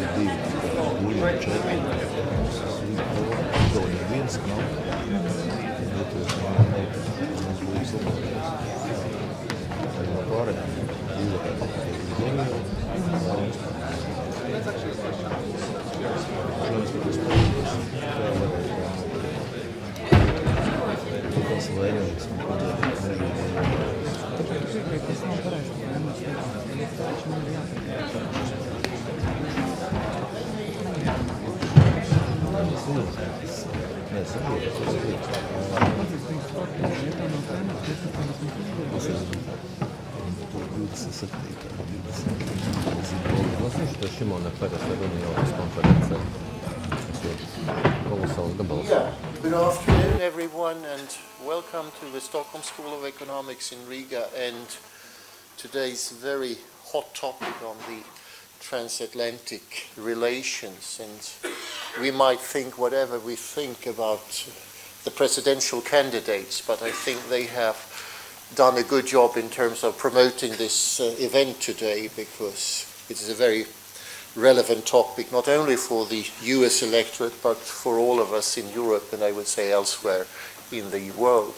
Good afternoon, everyone, and welcome to the Stockholm School of Economics in Riga and today's very hot topic on the transatlantic relations. And we might think whatever we think about the presidential candidates, but I think they have done a good job in terms of promoting this event today, because it is a very relevant topic, not only for the US electorate, but for all of us in Europe and I would say elsewhere in the world.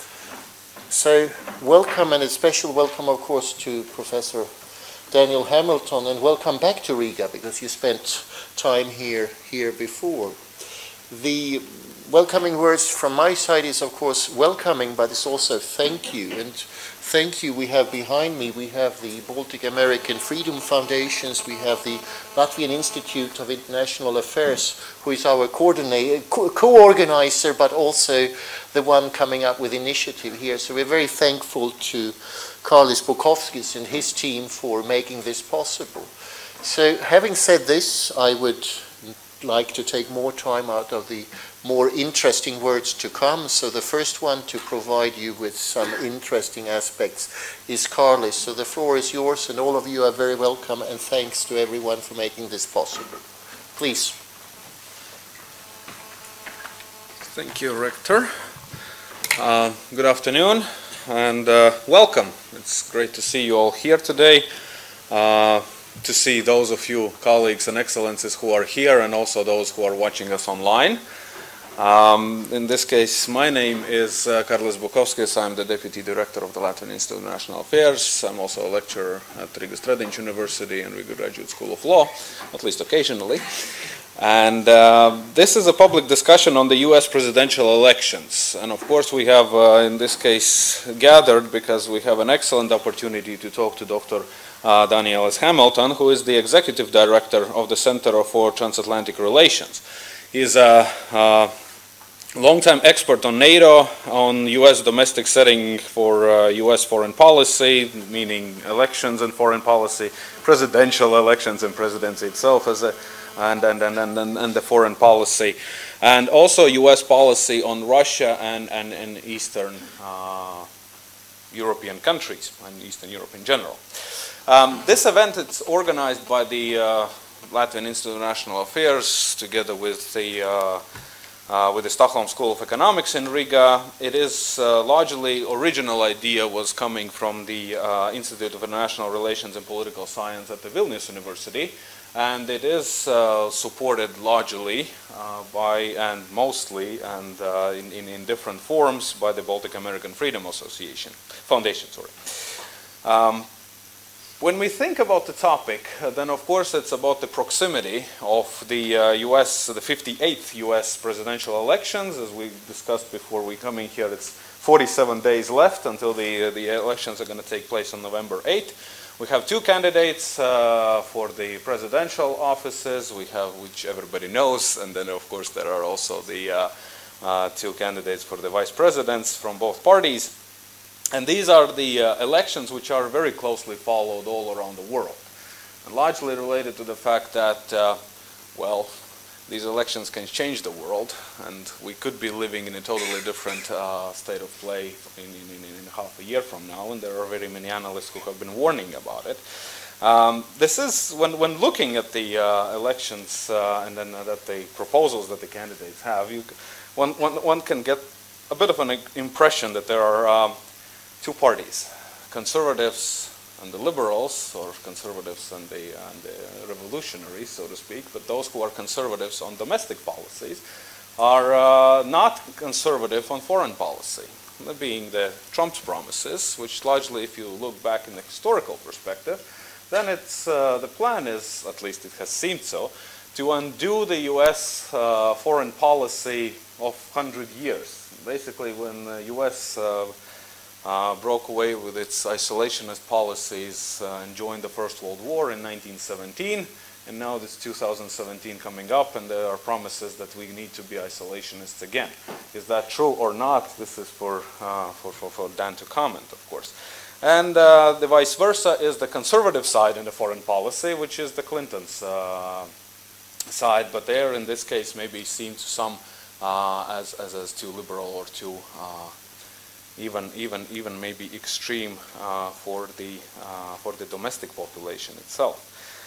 So welcome, and a special welcome of course to Professor Daniel Hamilton, and welcome back to Riga, because you spent time here before. The welcoming words from my side is of course welcoming, but it's also thank you. And thank you we have behind me, we have the Baltic-American Freedom Foundations, we have the Latvian Institute of International Affairs, who is our co-organizer, but also the one coming up with initiative here. So we're very thankful to Karlis Bukovskis and his team for making this possible. So having said this, I would like to take more time out of the more interesting words to come. So the first one to provide you with some interesting aspects is Karlis. So the floor is yours, and all of you are very welcome, and thanks to everyone for making this possible. Please. Thank you, Rector. Good afternoon and welcome. It's great to see you all here today. To see those of you colleagues and excellencies who are here, and also those who are watching us online. In this case, my name is Karlis Bukovskis. I'm the Deputy Director of the Latvian Institute of International Affairs. I'm also a lecturer at Riga University and Riga Graduate School of Law, at least occasionally. And this is a public discussion on the US presidential elections. And of course we have, in this case, gathered because we have an excellent opportunity to talk to Dr. Daniel S. Hamilton, who is the Executive Director of the Center for Transatlantic Relations. He's a long-time expert on NATO, on US domestic setting for US foreign policy, meaning elections and foreign policy, presidential elections and presidency itself as a and the foreign policy, and also U.S. policy on Russia and Eastern European countries, and Eastern Europe in general. This event is organized by the Latvian Institute of International Affairs together with the Stockholm School of Economics in Riga. It is largely original idea was coming from the Institute of International Relations and Political Science at the Vilnius University. And it is supported largely by and mostly and in different forms by the Baltic-American Freedom Foundation. When we think about the topic, then of course it's about the proximity of the the 58th US presidential elections. As we discussed before we come in here, it's 47 days left until the elections are going to take place on November 8th. We have two candidates for the presidential offices, which everybody knows, and then of course there are also the two candidates for the vice presidents from both parties. And these are the elections which are very closely followed all around the world, and largely related to the fact that, well, these elections can change the world, and we could be living in a totally different state of play in half a year from now, and there are very many analysts who have been warning about it. This is, when looking at the elections and then at the proposals that the candidates have, one can get a bit of an impression that there are two parties, conservatives and the liberals, or conservatives and the revolutionaries, so to speak, but those who are conservatives on domestic policies are not conservative on foreign policy, being the Trump's promises, which largely, if you look back in the historical perspective, then it's the plan is, at least it has seemed so, to undo the U.S. Foreign policy of 100 years. Basically, when the U.S. Broke away with its isolationist policies and joined the First World War in 1917, and now this 2017 coming up, and there are promises that we need to be isolationists again. Is that true or not? This is for Dan to comment, of course. And the vice versa is the conservative side in the foreign policy, which is the Clintons' side, but there, in this case, maybe seen to some as too liberal or too even maybe extreme for the domestic population itself.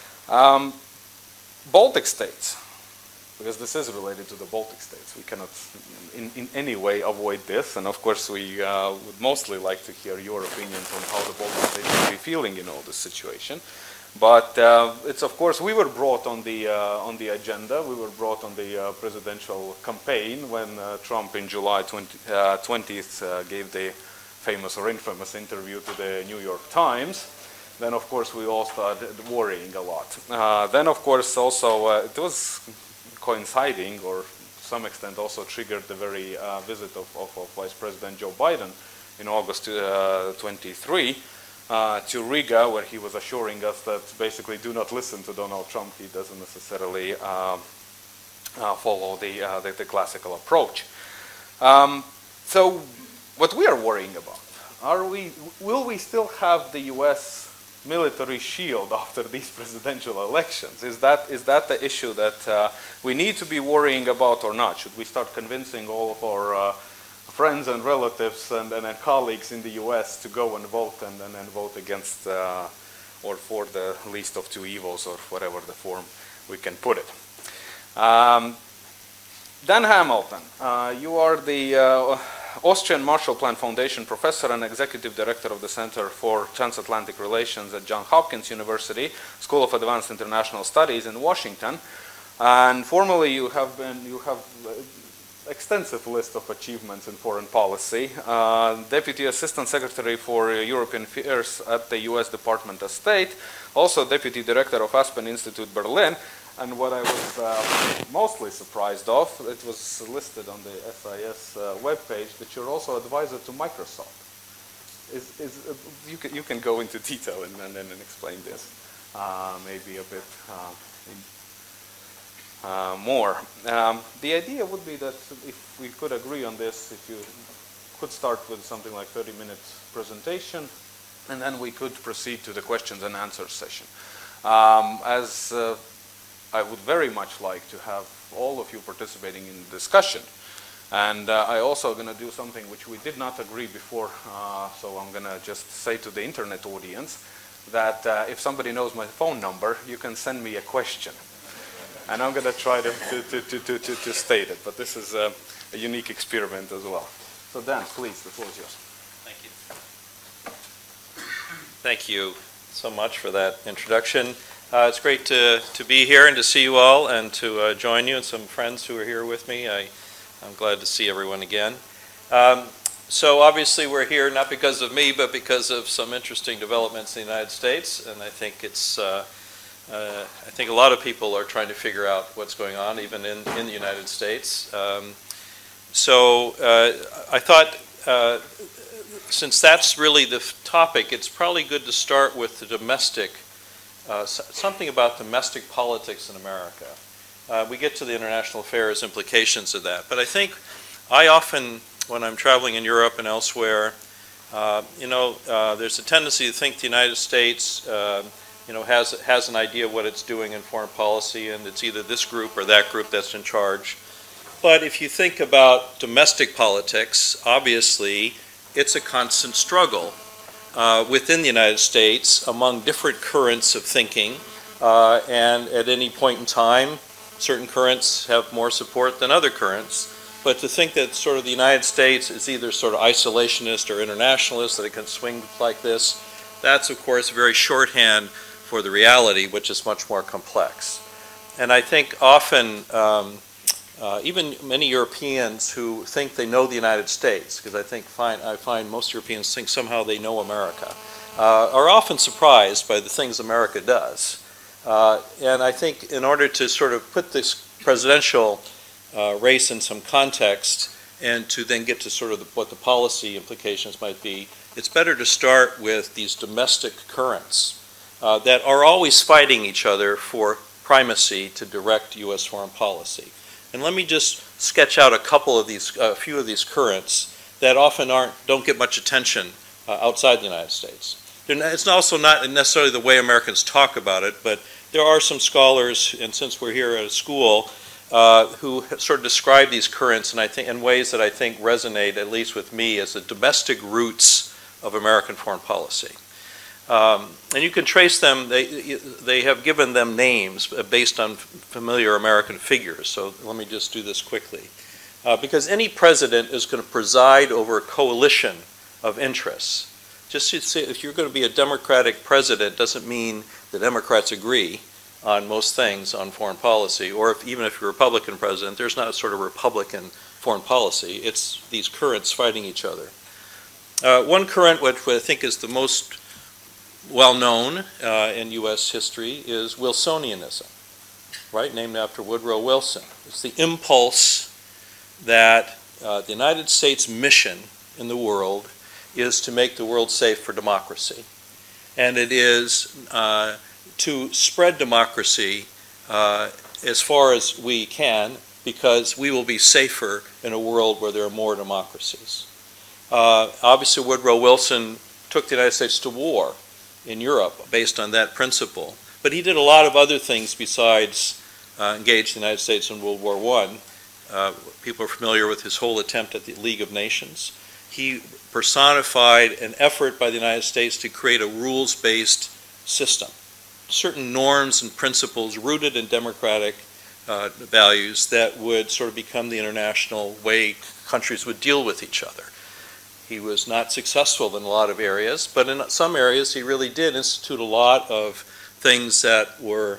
Baltic states, because this is related to the Baltic states, we cannot in any way avoid this, and of course we would mostly like to hear your opinions on how the Baltic states would be feeling in all this situation. But it's, of course, we were brought on the agenda. We were brought on the presidential campaign when Trump in July 20th gave the famous or infamous interview to the New York Times. Then, of course, we all started worrying a lot. Then, of course, also it was coinciding, or to some extent also triggered the very visit of Vice President Joe Biden in August 23. To Riga, where he was assuring us that basically do not listen to Donald Trump. He doesn't necessarily follow the classical approach. So what we are worrying about, will we still have the U.S. military shield after these presidential elections? Is that the issue that we need to be worrying about or not? Should we start convincing all of our friends and relatives and colleagues in the U.S. to go and vote and vote against or for the least of two evils, or whatever the form we can put it. Dan Hamilton, you are the Austrian Marshall Plan Foundation professor and executive director of the Center for Transatlantic Relations at Johns Hopkins University, School of Advanced International Studies in Washington. And formerly you have extensive list of achievements in foreign policy. Deputy Assistant Secretary for European Affairs at the U.S. Department of State, also Deputy Director of Aspen Institute Berlin, and what I was mostly surprised of, it was listed on the SAIS webpage that you're also advisor to Microsoft. You can go into detail and explain this maybe a bit more. The idea would be that if we could agree on this, if you could start with something like 30-minute presentation, and then we could proceed to the questions and answers session. As I would very much like to have all of you participating in the discussion. And I also going to do something which we did not agree before, so I'm going to just say to the internet audience that if somebody knows my phone number, you can send me a question. And I'm going to try to state it, but this is a unique experiment as well. So Dan, please, the floor is yours. Thank you. Thank you so much for that introduction. It's great to be here and to see you all and to join you and some friends who are here with me. I'm glad to see everyone again. So obviously we're here not because of me, but because of some interesting developments in the United States, and I think it's I think a lot of people are trying to figure out what's going on, even in the United States. So I thought, since that's really the topic, it's probably good to start with the domestic, something about domestic politics in America. We get to the international affairs implications of that, but I think I often, when I'm traveling in Europe and elsewhere, there's a tendency to think the United States has an idea of what it's doing in foreign policy, and it's either this group or that group that's in charge. But if you think about domestic politics, obviously it's a constant struggle within the United States among different currents of thinking, and at any point in time, certain currents have more support than other currents. But to think that sort of the United States is either sort of isolationist or internationalist, that it can swing like this, That's, of course, very shorthand for the reality, which is much more complex. And I think often, even many Europeans who think they know the United States, because I find most Europeans think somehow they know America, are often surprised by the things America does. And I think in order to sort of put this presidential race in some context and to then get to sort of what the policy implications might be, it's better to start with these domestic currents that are always fighting each other for primacy to direct U.S. foreign policy. And let me just sketch out a few of these currents that often don't get much attention outside the United States. It's also not necessarily the way Americans talk about it, but there are some scholars, and since we're here at a school, who sort of describe these currents in ways that I think resonate, at least with me, as the domestic roots of American foreign policy. And you can trace them, they have given them names based on familiar American figures, so let me just do this quickly. Because any president is going to preside over a coalition of interests. Just to say, if you're going to be a Democratic president, doesn't mean the Democrats agree on most things on foreign policy, or even if you're a Republican president, there's not a sort of Republican foreign policy. It's these currents fighting each other. One current, which I think is the most well-known in U.S. history, is Wilsonianism, right, named after Woodrow Wilson. It's the impulse that the United States mission in the world is to make the world safe for democracy. And it is to spread democracy as far as we can, because we will be safer in a world where there are more democracies. Obviously, Woodrow Wilson took the United States to war in Europe based on that principle. But he did a lot of other things besides engage the United States in World War I. People are familiar with his whole attempt at the League of Nations. He personified an effort by the United States to create a rules-based system. Certain norms and principles rooted in democratic values that would sort of become the international way countries would deal with each other. He was not successful in a lot of areas, but in some areas he really did institute a lot of things that were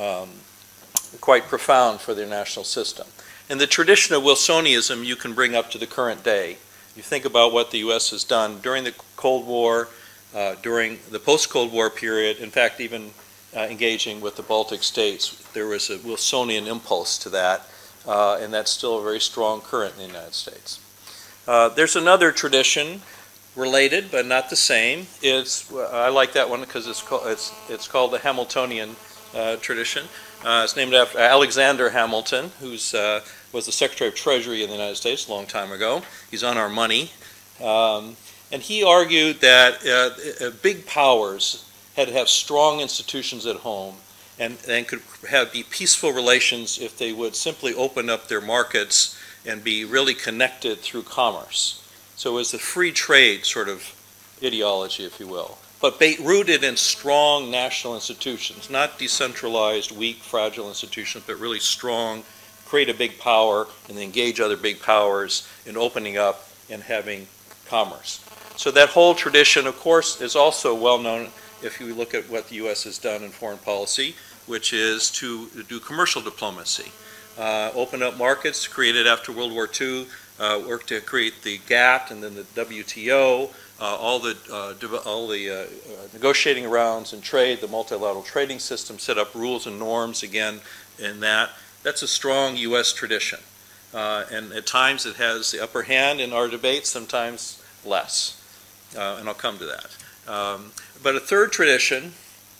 quite profound for the international system. And the tradition of Wilsonianism you can bring up to the current day. You think about what the U.S. has done during the Cold War, during the post-Cold War period, in fact even engaging with the Baltic states. There was a Wilsonian impulse to that, and that's still a very strong current in the United States. There's another tradition related, but not the same. I like that one because it's called the Hamiltonian tradition. It's named after Alexander Hamilton, who was the Secretary of Treasury in the United States a long time ago. He's on our money. And he argued that big powers had to have strong institutions at home and could be peaceful relations if they would simply open up their markets and be really connected through commerce. So it was the free trade sort of ideology, if you will, but rooted in strong national institutions, not decentralized, weak, fragile institutions, but really strong, create a big power and engage other big powers in opening up and having commerce. So that whole tradition, of course, is also well known if you look at what the U.S. has done in foreign policy, which is to do commercial diplomacy. Open up markets created after World War II, work to create the GATT and then the WTO, all the negotiating rounds in trade, the multilateral trading system, set up rules and norms again in that. That's a strong U.S. tradition. And at times it has the upper hand in our debates, sometimes less. And I'll come to that. But a third tradition,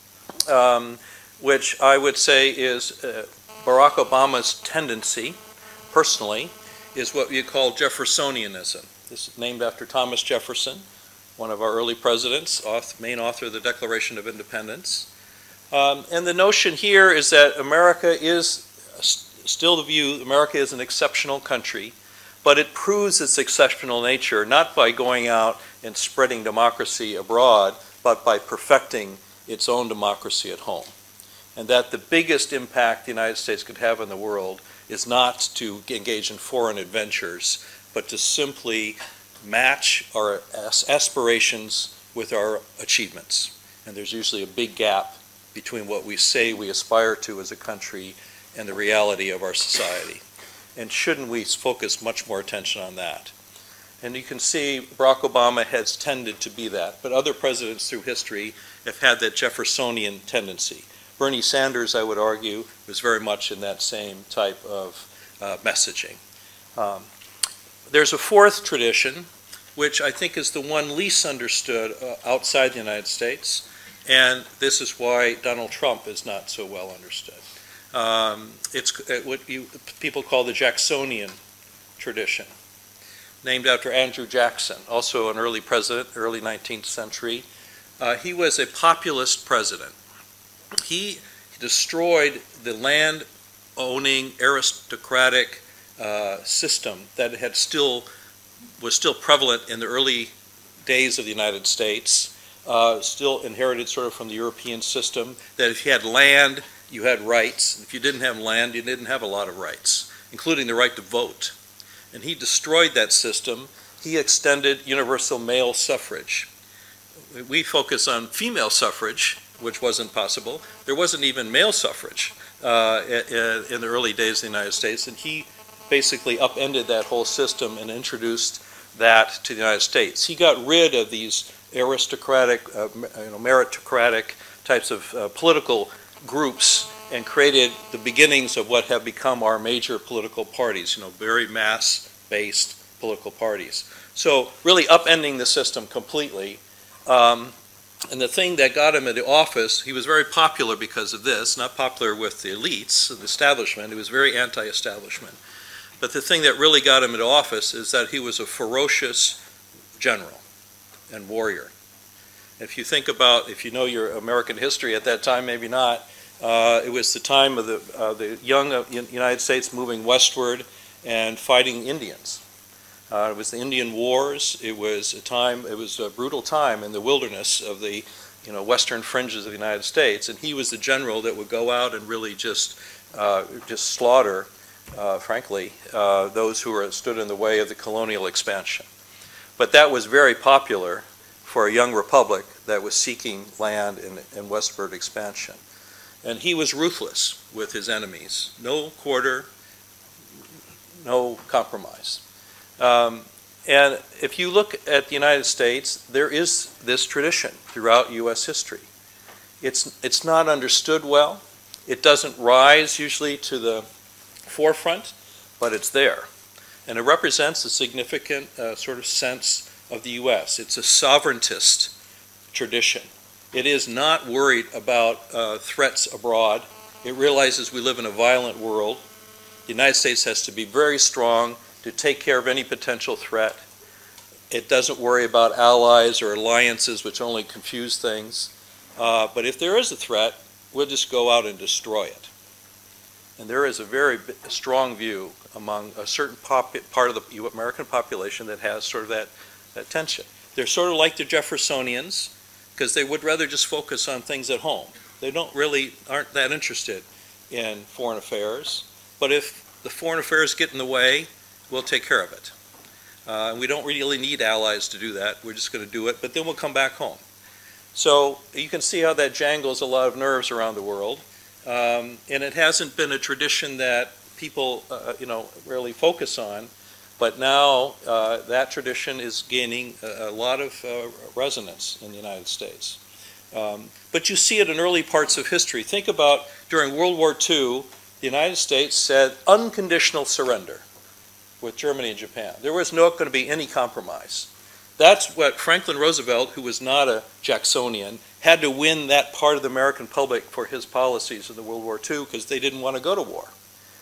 which I would say is Barack Obama's tendency, personally, is what you call Jeffersonianism. This is named after Thomas Jefferson, one of our early presidents, main author of the Declaration of Independence. And the notion here is that America is still the view, America is an exceptional country, but it proves its exceptional nature not by going out and spreading democracy abroad, but by perfecting its own democracy at home. And that the biggest impact the United States could have in the world is not to engage in foreign adventures, but to simply match our aspirations with our achievements. And there's usually a big gap between what we say we aspire to as a country and the reality of our society. And shouldn't we focus much more attention on that? And you can see Barack Obama has tended to be that, but other presidents through history have had that Jeffersonian tendency. Bernie Sanders, I would argue, was very much in that same type of messaging. There's a fourth tradition, which I think is the one least understood outside the United States, and this is why Donald Trump is not so well understood. It's what people call the Jacksonian tradition, named after Andrew Jackson, also an early president, early 19th century. He was a populist president. He destroyed the land-owning aristocratic system that was still prevalent in the early days of the United States, still inherited sort of from the European system, that if you had land, you had rights. If you didn't have land, you didn't have a lot of rights, including the right to vote. And he destroyed that system. He extended universal male suffrage. We focus on female suffrage, which wasn't possible. There wasn't even male suffrage in the early days of the United States, and he basically upended that whole system and introduced that to the United States. He got rid of these aristocratic, meritocratic types of political groups and created the beginnings of what have become our major political parties, very mass-based political parties. So really upending the system completely. And the thing that got him into office, he was very popular because of this, not popular with the elites, the establishment. He was very anti-establishment. But the thing that really got him into office is that he was a ferocious general and warrior. If you think about, if you know your American history at that time, maybe not, it was the time of the young United States moving westward and fighting Indians. It was the Indian Wars. It was a brutal time in the wilderness of the western fringes of the United States, and he was the general that would go out and really just slaughter, frankly, those who stood in the way of the colonial expansion. But that was very popular for a young republic that was seeking land and westward expansion. And he was ruthless with his enemies. No quarter, no compromise. And if you look at the United States, there is this tradition throughout U.S. history. It's not understood well. It doesn't rise usually to the forefront, but it's there. And it represents a significant sort of sense of the U.S. It's a sovereigntist tradition. It is not worried about threats abroad. It realizes we live in a violent world. The United States has to be very strong to take care of any potential threat. It doesn't worry about allies or alliances, which only confuse things. But if there is a threat, we'll just go out and destroy it. And there is a very strong view among a certain part of the American population that has sort of that tension. They're sort of like the Jeffersonians, because they would rather just focus on things at home. They aren't that interested in foreign affairs. But if the foreign affairs get in the way, we'll take care of it. We don't really need allies to do that. We're just going to do it, but then we'll come back home. So you can see how that jangles a lot of nerves around the world. And it hasn't been a tradition that people, really focus on. But now that tradition is gaining a lot of resonance in the United States. But you see it in early parts of history. Think about during World War II, the United States said unconditional surrender with Germany and Japan. There was not going to be any compromise. That's what Franklin Roosevelt, who was not a Jacksonian, had to win that part of the American public for his policies in the World War II because they didn't want to go to war.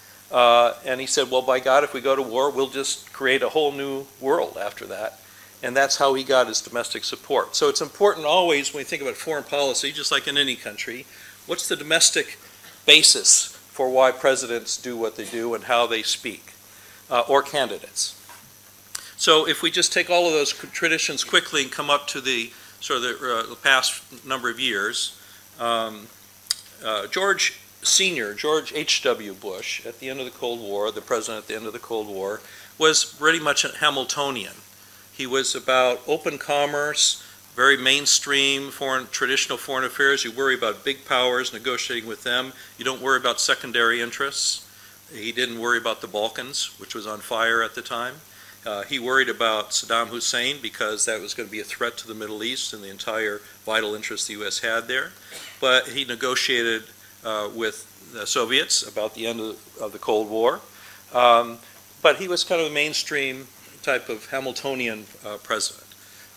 And he said, well, by God, if we go to war, we'll just create a whole new world after that. And that's how he got his domestic support. So it's important always when we think about foreign policy, just like in any country, what's the domestic basis for why presidents do what they do and how they speak, or candidates. So if we just take all of those traditions quickly and come up to the sort of the past number of years, George H.W. Bush, at the end of the Cold War, the president at the end of the Cold War, was pretty much a Hamiltonian. He was about open commerce, very mainstream traditional foreign affairs. You worry about big powers, negotiating with them. You don't worry about secondary interests. He didn't worry about the Balkans, which was on fire at the time. He worried about Saddam Hussein because that was going to be a threat to the Middle East and the entire vital interest the U.S. had there. But he negotiated with the Soviets about the end of the Cold War. But he was kind of a mainstream type of Hamiltonian president.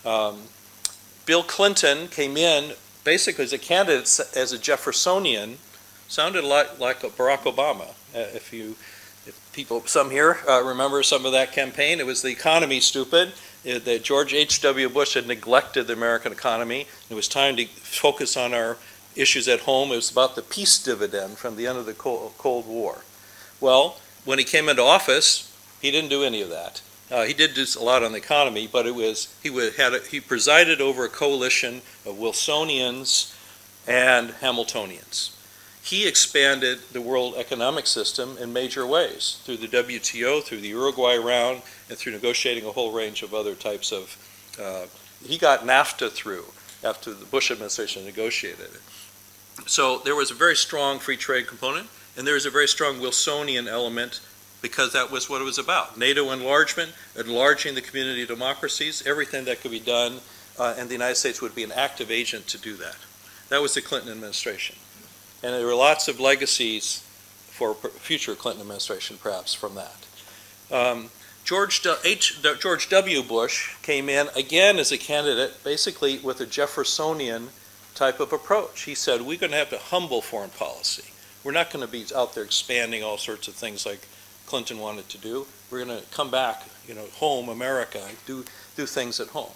Bill Clinton came in basically as a candidate, as a Jeffersonian, sounded a lot like Barack Obama. If people, some here remember some of that campaign, it was the economy stupid. That George H.W. Bush had neglected the American economy. It was time to focus on our issues at home. It was about the peace dividend from the end of the Cold War. Well, when he came into office, he didn't do any of that. He did do a lot on the economy, but it was he presided over a coalition of Wilsonians and Hamiltonians. He expanded the world economic system in major ways through the WTO, through the Uruguay round, and through negotiating a whole range of other types of. He got NAFTA through after the Bush administration negotiated it. So there was a very strong free trade component, and there was a very strong Wilsonian element because that was what it was about. NATO enlargement, enlarging the community of democracies, everything that could be done, and the United States would be an active agent to do that. That was the Clinton administration. And there were lots of legacies for future Clinton administration, perhaps, from that. George W. Bush came in, again, as a candidate, basically with a Jeffersonian type of approach. He said, we're going to have a humble foreign policy. We're not going to be out there expanding all sorts of things like Clinton wanted to do. We're going to come back, home, America, do things at home.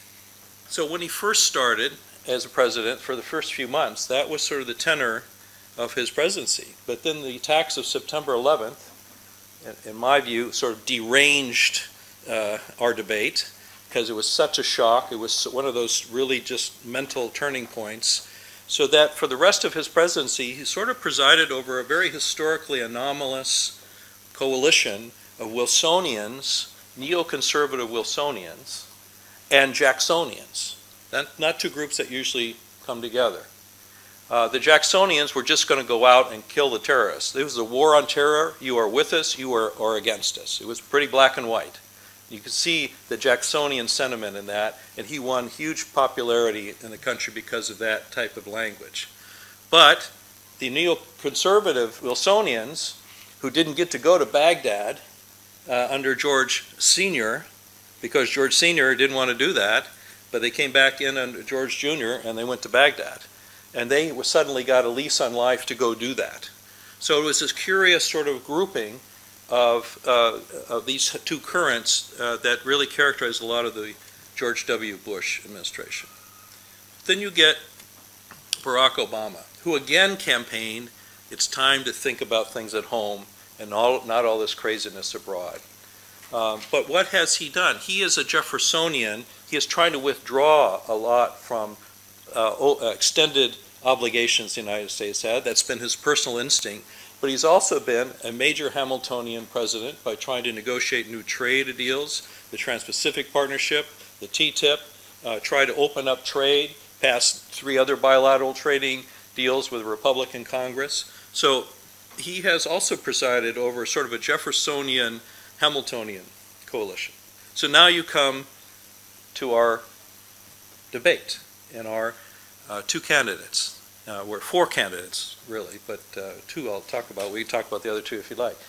So when he first started as a president, for the first few months, that was sort of the tenor of his presidency. But then the attacks of September 11th, in my view, sort of deranged our debate because it was such a shock. It was one of those really just mental turning points. So that for the rest of his presidency, he sort of presided over a very historically anomalous coalition of Wilsonians, neoconservative Wilsonians, and Jacksonians. Not two groups that usually come together. The Jacksonians were just going to go out and kill the terrorists. It was a war on terror. You are with us, you are against us. It was pretty black and white. You could see the Jacksonian sentiment in that, and he won huge popularity in the country because of that type of language. But the neoconservative Wilsonians, who didn't get to go to Baghdad under George Sr., because George Sr. didn't want to do that, but they came back in under George Jr. and they went to Baghdad. And they suddenly got a lease on life to go do that. So it was this curious sort of grouping of these two currents that really characterized a lot of the George W. Bush administration. Then you get Barack Obama, who again campaigned, it's time to think about things at home and not all this craziness abroad. But what has he done? He is a Jeffersonian. He is trying to withdraw a lot from extended obligations the United States had. That's been his personal instinct. But he's also been a major Hamiltonian president by trying to negotiate new trade deals, the Trans-Pacific Partnership, the TTIP, try to open up trade, pass 3 other bilateral trading deals with a Republican Congress. So he has also presided over sort of a Jeffersonian Hamiltonian coalition. So now you come to our debate and our 2 candidates. We're 4 candidates, really, but 2 I'll talk about. We can talk about the other 2 if you'd like.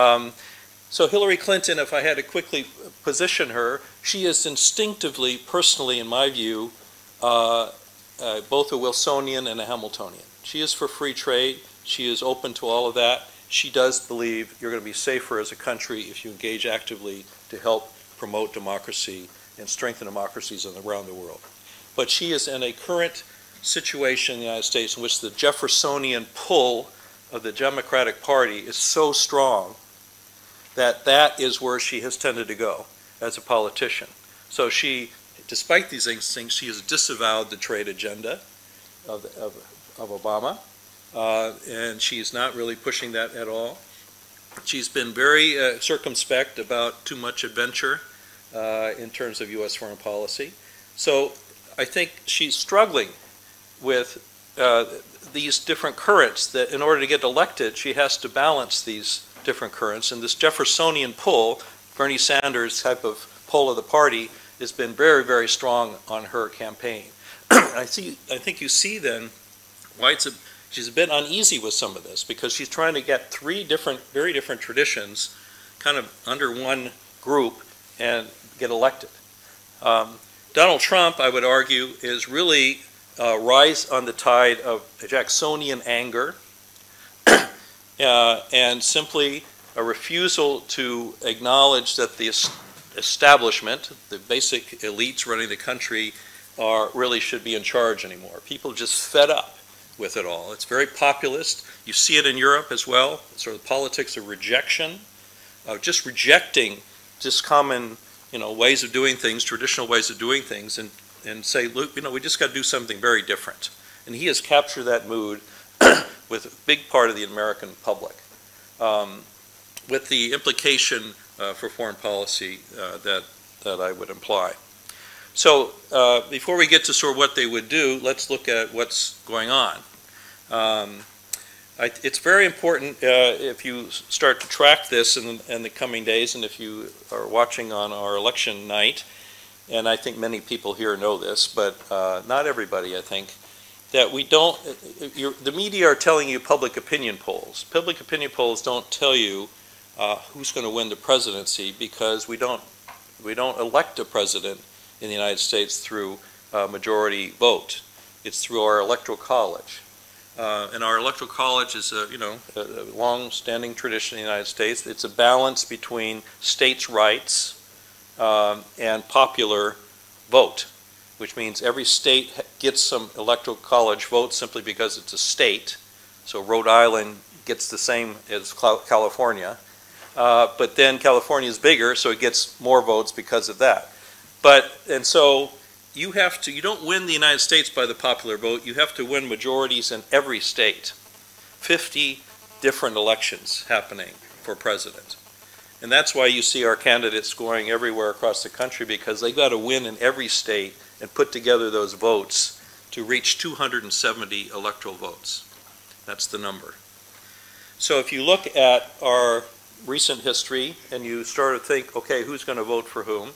So Hillary Clinton, if I had to quickly position her, she is instinctively, personally, in my view, both a Wilsonian and a Hamiltonian. She is for free trade. She is open to all of that. She does believe you're going to be safer as a country if you engage actively to help promote democracy and strengthen democracies around the world. But she is in a current situation in the United States in which the Jeffersonian pull of the Democratic Party is so strong that that is where she has tended to go as a politician. So she, despite these things, she has disavowed the trade agenda of Obama, and she is not really pushing that at all. She's been very circumspect about too much adventure in terms of U.S. foreign policy. So I think she's struggling with these different currents, that in order to get elected, she has to balance these different currents. And this Jeffersonian pull, Bernie Sanders type of pull of the party, has been very, very strong on her campaign. I think you see then why she's a bit uneasy with some of this, because she's trying to get three very different traditions kind of under one group and get elected. Donald Trump, I would argue, is really rise on the tide of Jacksonian anger and simply a refusal to acknowledge that the establishment, the basic elites running the country, really should be in charge anymore. People just fed up with it all. It's very populist. You see it in Europe as well, sort of politics of rejection, of just rejecting just common, ways of doing things, traditional ways of doing things, and say, look, we just got to do something very different. And he has captured that mood with a big part of the American public, with the implication for foreign policy that I would imply. So before we get to sort of what they would do, let's look at what's going on. It's very important if you start to track this in the coming days, and if you are watching on our election night, and I think many people here know this, but not everybody, I think, that we don't, the media are telling you public opinion polls. Public opinion polls don't tell you who's going to win the presidency, because we don't elect a president in the United States through majority vote. It's through our electoral college. And our electoral college is a long-standing tradition in the United States. It's a balance between states' rights and popular vote, which means every state gets some electoral college votes simply because it's a state. So Rhode Island gets the same as California, but then California is bigger, so it gets more votes because of that. And so you don't win the United States by the popular vote. You have to win majorities in every state. 50 different elections happening for president. And that's why you see our candidates going everywhere across the country, because they've got to win in every state and put together those votes to reach 270 electoral votes. That's the number. So if you look at our recent history and you start to think, okay, who's going to vote for whom?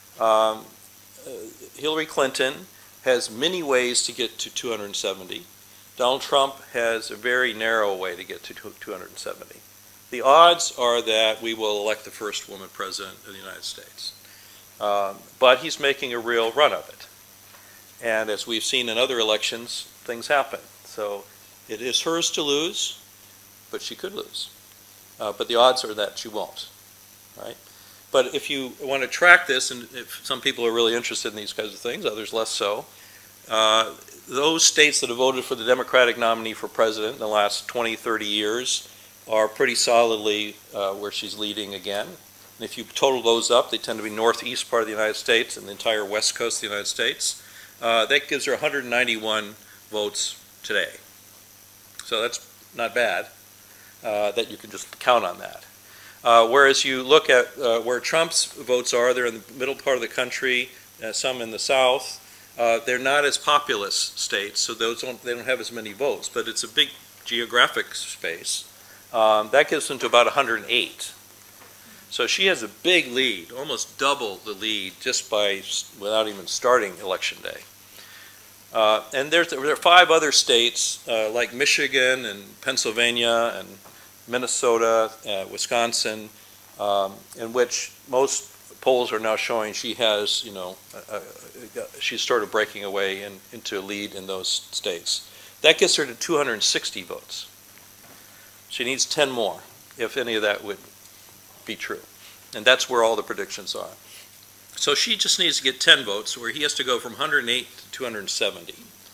Hillary Clinton has many ways to get to 270. Donald Trump has a very narrow way to get to 270. The odds are that we will elect the first woman president of the United States. But he's making a real run of it. And as we've seen in other elections, things happen. So it is hers to lose, but she could lose. But the odds are that she won't, right? But if you want to track this, and if some people are really interested in these kinds of things, others less so, those states that have voted for the Democratic nominee for president in the last 20, 30 years are pretty solidly where she's leading again. And if you total those up, they tend to be northeast part of the United States and the entire west coast of the United States. That gives her 191 votes today. So that's not bad, that you can just count on that. Whereas you look at where Trump's votes are, they're in the middle part of the country, some in the south. They're not as populous states, so they don't have as many votes, but it's a big geographic space. That gives them to about 108. So she has a big lead, almost double the lead, just without even starting election day. And there are 5 other states like Michigan and Pennsylvania and Minnesota, Wisconsin, in which most polls are now showing she has, she's sort of breaking away into a lead in those states. That gets her to 260 votes. She needs 10 more, if any of that would be true. And that's where all the predictions are. So she just needs to get 10 votes, where he has to go from 108 to 270.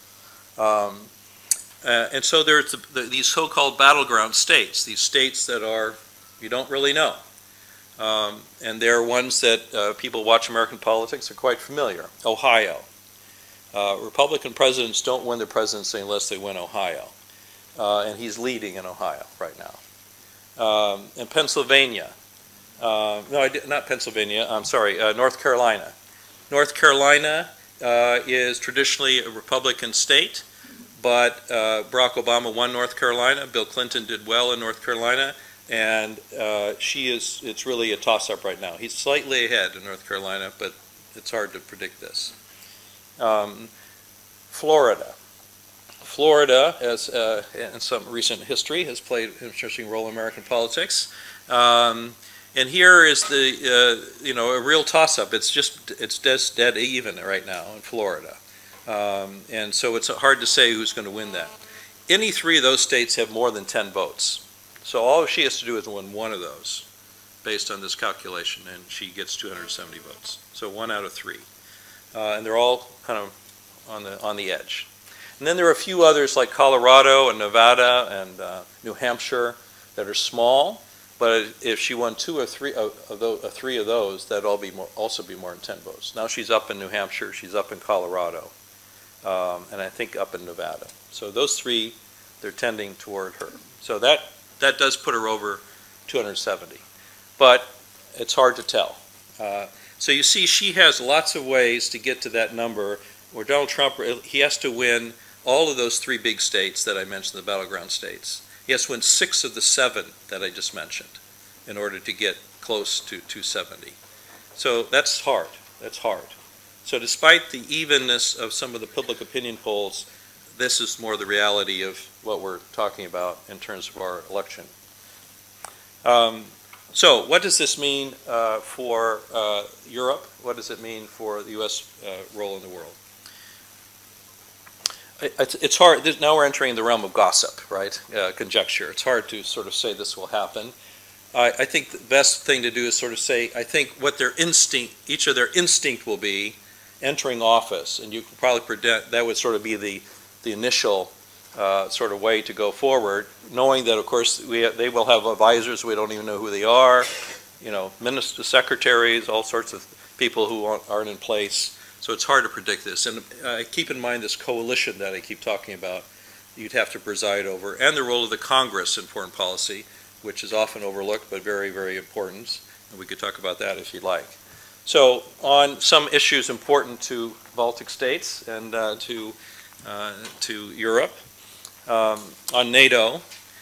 And so there's these so-called battleground states, these states that you don't really know. And they're ones that people who watch American politics are quite familiar. Ohio. Republican presidents don't win the presidency unless they win Ohio. And he's leading in Ohio right now. And Pennsylvania. Not Pennsylvania, I'm sorry, North Carolina. North Carolina is traditionally a Republican state, but Barack Obama won North Carolina. Bill Clinton did well in North Carolina, and it's really a toss-up right now. He's slightly ahead in North Carolina, but it's hard to predict this. Florida, as in some recent history, has played an interesting role in American politics. And here is a real toss-up. It's just dead even right now in Florida. And so it's hard to say who's going to win that. Any three of those states have more than 10 votes. So all she has to do is win one of those based on this calculation, and she gets 270 votes. So 1 out of 3. And they're all kind of on the edge. And then there are a few others like Colorado and Nevada and New Hampshire that are small, but if she won 2 or 3 of those, that'd also be more than 10 votes. Now she's up in New Hampshire, she's up in Colorado, and I think up in Nevada. So those 3, they're tending toward her. So that does put her over 270, but it's hard to tell. So you see, she has lots of ways to get to that number. Where Donald Trump, he has to win all of those 3 big states that I mentioned, the battleground states. He has to win 6 of the 7 that I just mentioned in order to get close to 270. So that's hard. That's hard. So despite the evenness of some of the public opinion polls, this is more the reality of what we're talking about in terms of our election. So what does this mean for Europe? What does it mean for the U.S. Role in the world? It's hard. Now we're entering the realm of gossip, right? Conjecture. It's hard to sort of say this will happen. I think the best thing to do is sort of say, I think what their instinct, each of their instinct will be entering office, and you can probably predict that would sort of be the initial sort of way to go forward, knowing that, of course, they will have advisors. We don't even know who they are, ministers, secretaries, all sorts of people who aren't in place. So it's hard to predict this. And keep in mind this coalition that I keep talking about you'd have to preside over, and the role of the Congress in foreign policy, which is often overlooked but very, very important. And we could talk about that if you'd like. So on some issues important to Baltic states and to Europe, on NATO,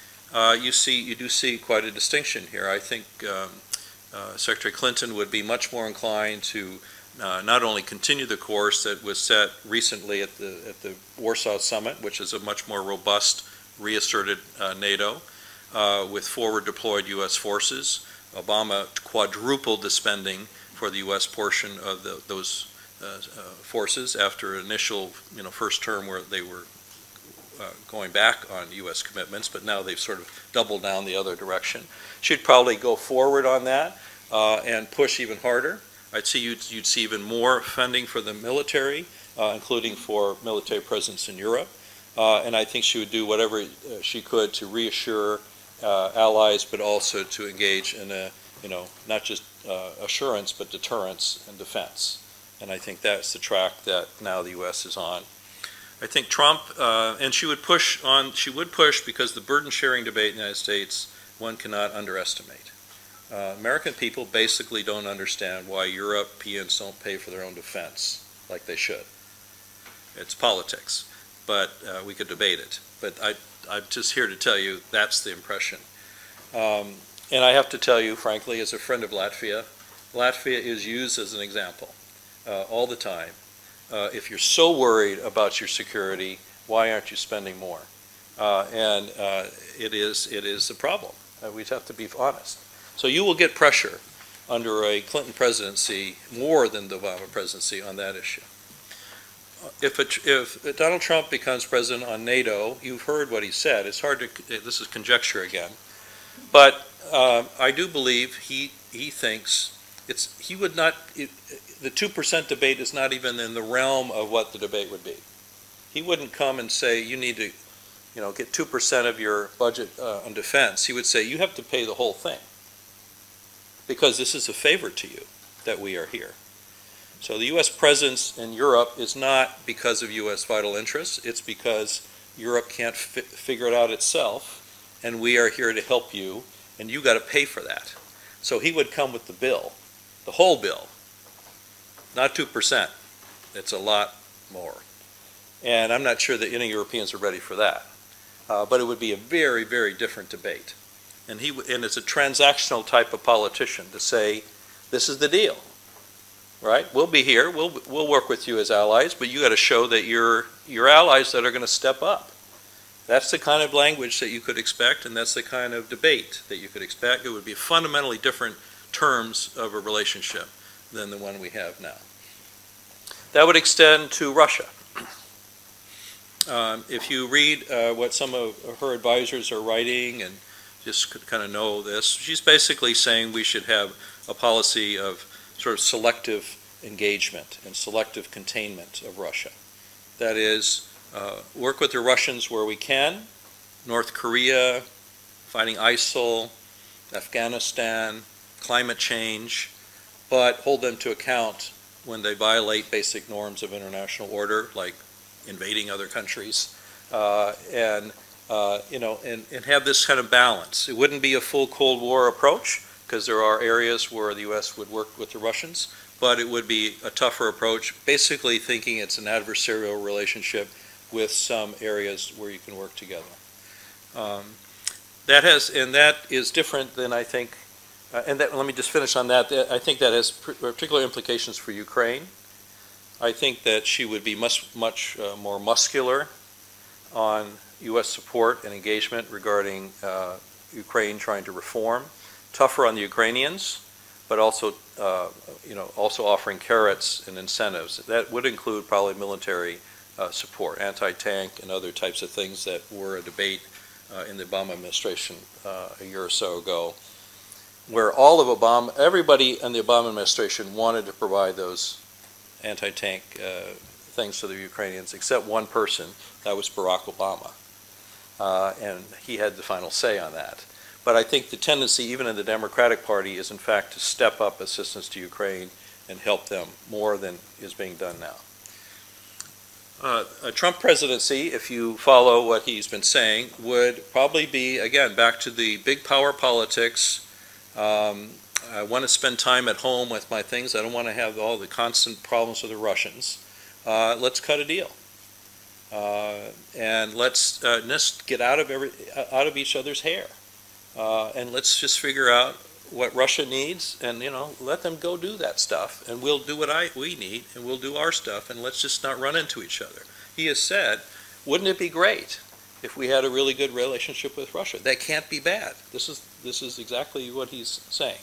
you do see quite a distinction here. I think Secretary Clinton would be much more inclined to not only continue the course that was set recently at the Warsaw Summit, which is a much more robust, reasserted NATO, with forward deployed U.S. forces. Obama quadrupled the spending for the U.S. portion of those forces after initial, first term where they were going back on U.S. commitments, but now they've sort of doubled down the other direction. She'd probably go forward on that and push even harder. I'd see you'd see even more funding for the military, including for military presence in Europe, and I think she would do whatever she could to reassure allies, but also to engage in a, not just assurance, but deterrence and defense. And I think that's the track that now the U.S. is on. I think Trump, and she would push because the burden-sharing debate in the United States, one cannot underestimate. American people basically don't understand why Europeans don't pay for their own defense like they should. It's politics, but we could debate it. But I'm just here to tell you that's the impression. And I have to tell you, frankly, as a friend of Latvia, Latvia is used as an example all the time. If you're so worried about your security, why aren't you spending more? And it is a problem. We have to be honest. So you will get pressure under a Clinton presidency more than the Obama presidency on that issue. If Donald Trump becomes president on NATO, you've heard what he said. It's hard to, this is conjecture again, but I do believe he thinks he would not, the 2% debate is not even in the realm of what the debate would be. He wouldn't come and say, you need to, get 2% of your budget on defense. He would say, you have to pay the whole thing, because this is a favor to you that we are here. So the U.S. presence in Europe is not because of U.S. vital interests. It's because Europe can't figure it out itself, and we are here to help you, and you got to pay for that. So he would come with the bill, the whole bill, not 2%. It's a lot more. And I'm not sure that any Europeans are ready for that. But it would be a very, very different debate. And it's a transactional type of politician to say, this is the deal, right? We'll be here, we'll work with you as allies, but you got to show that you're allies that are going to step up. That's the kind of language that you could expect, and that's the kind of debate that you could expect. It would be fundamentally different terms of a relationship than the one we have now. That would extend to Russia. If you read what some of her advisors are writing and just kind of know this, she's basically saying we should have a policy of sort of selective engagement and selective containment of Russia. That is, work with the Russians where we can, North Korea, fighting ISIL, Afghanistan, climate change, but hold them to account when they violate basic norms of international order, like invading other countries, and have this kind of balance. It wouldn't be a full Cold War approach, because there are areas where the U.S. would work with the Russians, but it would be a tougher approach, basically thinking it's an adversarial relationship with some areas where you can work together. That is different than, I think, let me just finish on that. I think that has particular implications for Ukraine. I think that she would be much more muscular on U.S. support and engagement regarding Ukraine trying to reform, tougher on the Ukrainians, but also also offering carrots and incentives. That would include probably military support, anti-tank and other types of things that were a debate in the Obama administration a year or so ago, where everybody in the Obama administration wanted to provide those anti-tank things to the Ukrainians, except one person, that was Barack Obama. And he had the final say on that. But I think the tendency, even in the Democratic Party, is in fact to step up assistance to Ukraine and help them more than is being done now. A Trump presidency, if you follow what he's been saying, would probably be, again, back to the big power politics. I want to spend time at home with my things. I don't want to have all the constant problems with the Russians. Let's cut a deal. And let's just get out of each other's hair. And let's just figure out what Russia needs, and let them go do that stuff, and we'll do what we need, and we'll do our stuff, and let's just not run into each other. He has said, wouldn't it be great if we had a really good relationship with Russia? That can't be bad. This is exactly what he's saying.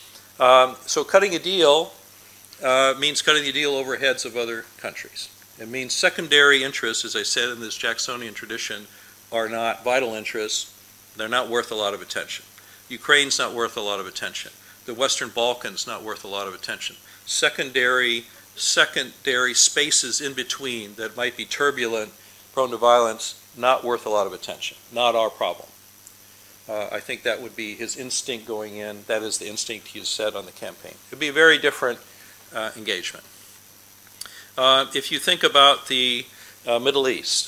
So cutting a deal means cutting the deal over heads of other countries. It means secondary interests, as I said in this Jacksonian tradition, are not vital interess. They're not worth a lot of attention. Ukraine's not worth a lot of attention. The Western Balkans not worth a lot of attention. Secondary spaces in between that might be turbulent, prone to violence, not worth a lot of attention. Not our problem. I think that would be his instinct going in. That is the instinct he has said on the campaign. It would be a very different engagement. If you think about the Middle East,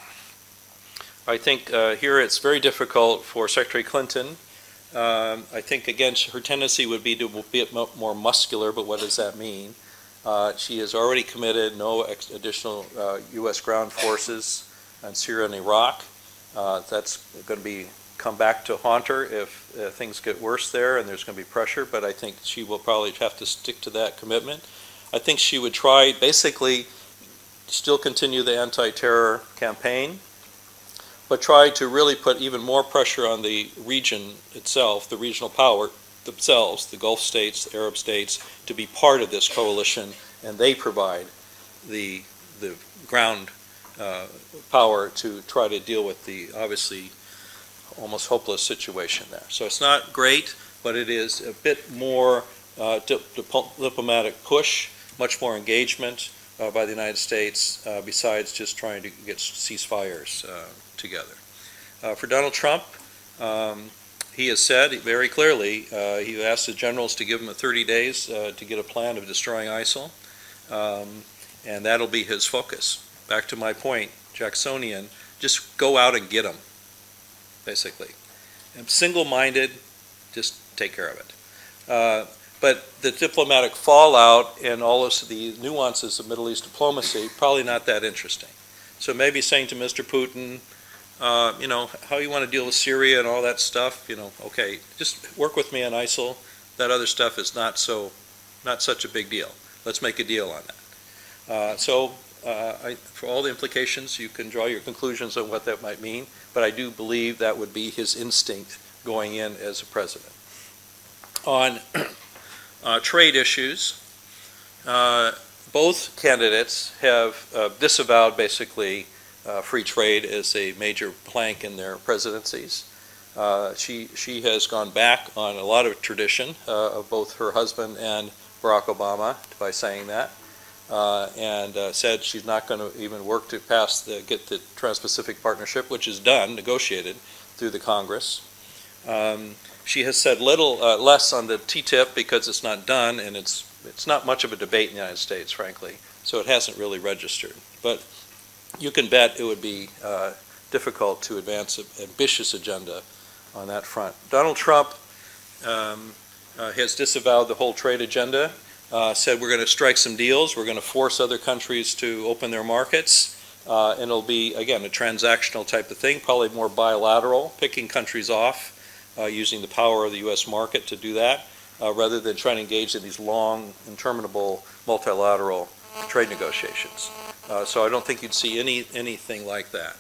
I think here it's very difficult for Secretary Clinton. I think, again, her tendency would be to be a bit more muscular, but what does that mean? She has already committed no additional U.S. ground forces in Syria and Iraq. That's going to come back to haunt her if things get worse there and there's going to be pressure, but I think she will probably have to stick to that commitment. I think she would try, basically, still continue the anti-terror campaign, but try to really put even more pressure on the region itself, the regional power themselves, the Gulf states, the Arab states, to be part of this coalition, and they provide the ground power to try to deal with the obviously almost hopeless situation there. So it's not great, but it is a bit more diplomatic push, much more engagement by the United States, besides just trying to get ceasefires together. For Donald Trump, he has said very clearly, he asked the generals to give him 30 days to get a plan of destroying ISIL, and that'll be his focus. Back to my point, Jacksonian, just go out and get them, basically. And single-minded, just take care of it. but the diplomatic fallout and all of the nuances of Middle East diplomacy, probably not that interesting. So maybe saying to Mr. Putin, you know, how you want to deal with Syria and all that stuff, you know, okay, just work with me on ISIL. That other stuff is not such a big deal. Let's make a deal on that. For all the implications, you can draw your conclusions on what that might mean, but I do believe that would be his instinct going in as a president. On trade issues, both candidates have disavowed basically free trade as a major plank in their presidencies. She has gone back on a lot of tradition of both her husband and Barack Obama by saying that, and said she's not going to even work to get the Trans-Pacific Partnership, which is done, negotiated through the Congress. She has said less on the TTIP because it's not done, and it's not much of a debate in the United States, frankly, so it hasn't really registered. But you can bet it would be difficult to advance an ambitious agenda on that front. Donald Trump has disavowed the whole trade agenda, said we're going to strike some deals, we're going to force other countries to open their markets, and it'll be, again, a transactional type of thing, probably more bilateral, picking countries off, using the power of the U.S. market to do that, rather than trying to engage in these long, interminable multilateral trade negotiations. So I don't think you'd see anything like that.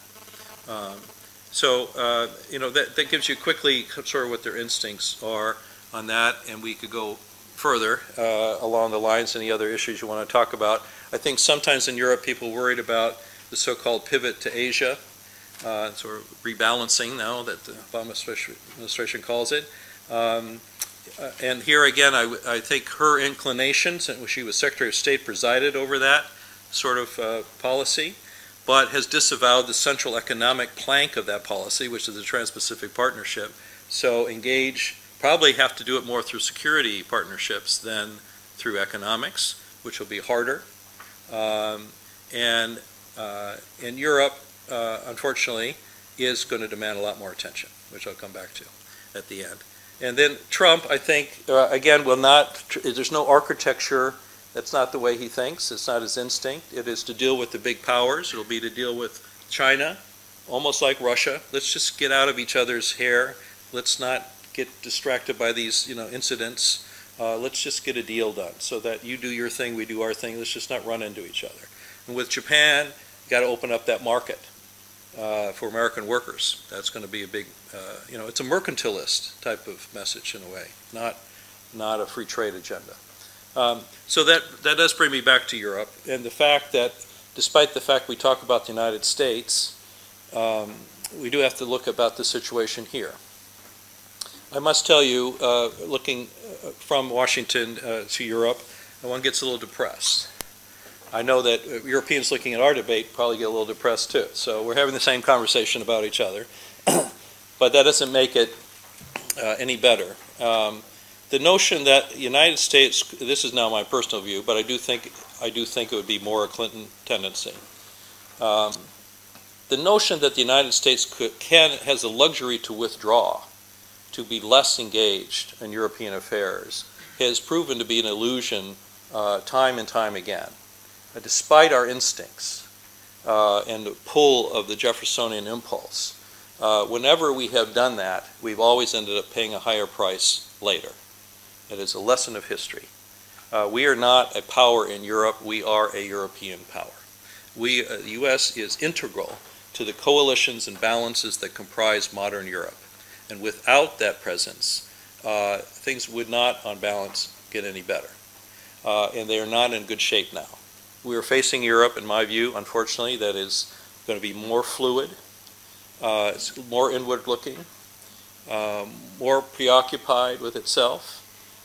You know, that gives you quickly sort of what their instincts are on that, and we could go further along the lines, any other issues you want to talk about. I think sometimes in Europe people worried about the so-called pivot to Asia, sort of rebalancing now that the Obama administration calls it. And here again, I think her inclinations, and she was Secretary of State, presided over that sort of policy, but has disavowed the central economic plank of that policy, which is the Trans-Pacific Partnership. So probably have to do it more through security partnerships than through economics, which will be harder. And Europe, unfortunately, is going to demand a lot more attention, which I'll come back to at the end. And then Trump, I think, again, there's no architecture. That's not the way he thinks. It's not his instinct. It is to deal with the big powers. It'll be to deal with China, almost like Russia. Let's just get out of each other's hair. Let's not get distracted by these, incidents. Let's just get a deal done so that you do your thing, we do our thing. Let's just not run into each other. And with Japan, you got to open up that market for American workers. That's going to be a big, it's a mercantilist type of message in a way, not a free trade agenda. So that does bring me back to Europe, and the fact that, despite the fact we talk about the United States, we do have to look about the situation here. I must tell you, looking from Washington to Europe, one gets a little depressed. I know that Europeans looking at our debate probably get a little depressed too. So we're having the same conversation about each other, but that doesn't make it any better. The notion that the United States, this is now my personal view, but I do think it would be more a Clinton tendency. The notion that the United States has the luxury to withdraw, to be less engaged in European affairs, has proven to be an illusion time and time again. Despite our instincts and the pull of the Jeffersonian impulse, whenever we have done that, we've always ended up paying a higher price later. It is a lesson of history. We are not a power in Europe, we are a European power. The U.S. is integral to the coalitions and balances that comprise modern Europe. And without that presence, things would not, on balance, get any better. And they are not in good shape now. We are facing Europe, in my view, unfortunately, that is going to be more fluid, it's more inward-looking, more preoccupied with itself,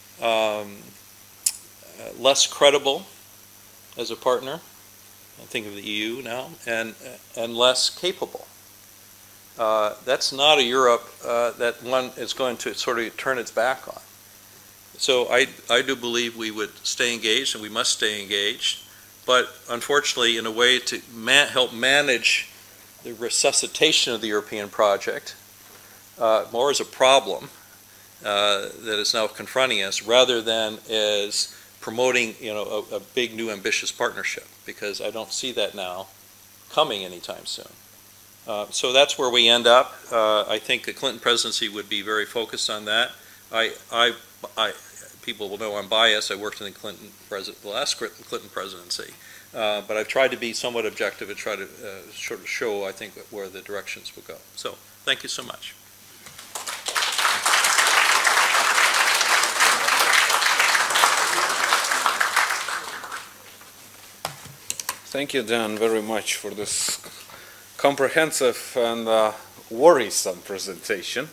less credible as a partner, I think of the EU now, and less capable. That's not a Europe that one is going to sort of turn its back on. So I do believe we would stay engaged, and we must stay engaged, but unfortunately in a way to help manage the resuscitation of the European project, more as a problem that is now confronting us, rather than as promoting, a big new ambitious partnership, because I don't see that now coming anytime soon. So that's where we end up. I think the Clinton presidency would be very focused on that. People will know I'm biased. I worked in the last Clinton presidency, but I've tried to be somewhat objective and try to sort of show, I think, where the directions will go. So thank you so much. Thank you, Dan, very much for this comprehensive and worrisome presentation.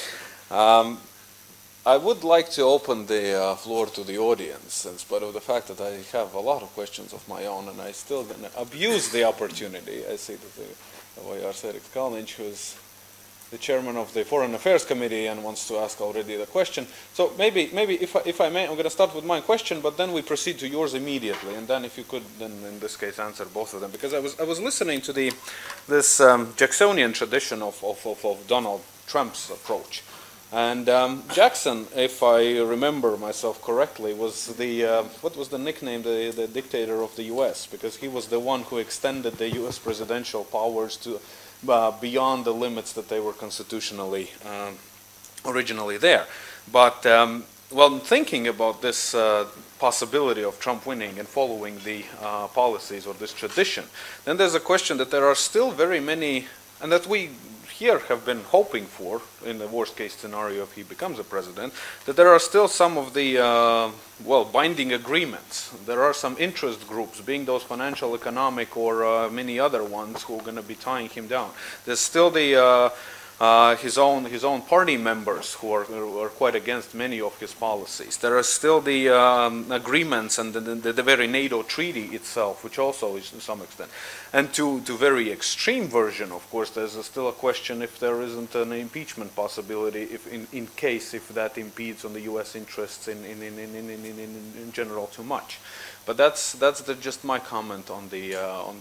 I would like to open the floor to the audience, in spite of the fact that I have a lot of questions of my own, and I still going to abuse the opportunity. I see that the Arserik Kalnic, who's the chairman of the Foreign Affairs Committee and wants to ask already the question. So maybe if I may, I'm going to start with my question, but then we proceed to yours immediately, and then if you could, then in this case, answer both of them, because I was listening to this Jacksonian tradition of Donald Trump's approach. And Jackson, if I remember myself correctly, was what was the nickname, the dictator of the U.S., because he was the one who extended the U.S. presidential powers to beyond the limits that they were constitutionally originally there. But well, thinking about this possibility of Trump winning and following the policies or this tradition, then there's a question that there are still very many, and that we here have been hoping for, in the worst case scenario if he becomes a president, that there are still some of the, well, binding agreements. There are some interest groups, being those financial, economic, or many other ones who are going to be tying him down. There's still the his own party members who are quite against many of his policies. There are still the agreements and the very NATO treaty itself, which also is to some extent. And to very extreme version, of course, there's still a question if there isn't an impeachment possibility, if in case if that impedes on the U.S. interests in general too much. But that's just my comment on the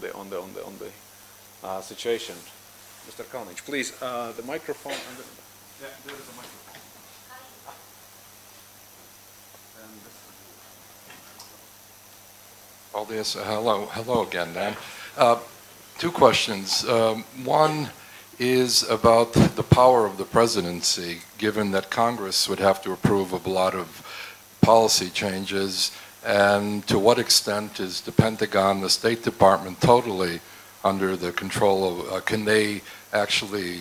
situation. Mr. Kalnic, please, the microphone. Yeah, there is a microphone. Paldies. Hello again, Dan. Two questions. One is about the power of the presidency, given that Congress would have to approve of a lot of policy changes, and to what extent is the Pentagon, the State Department, totally under the control of, can they actually,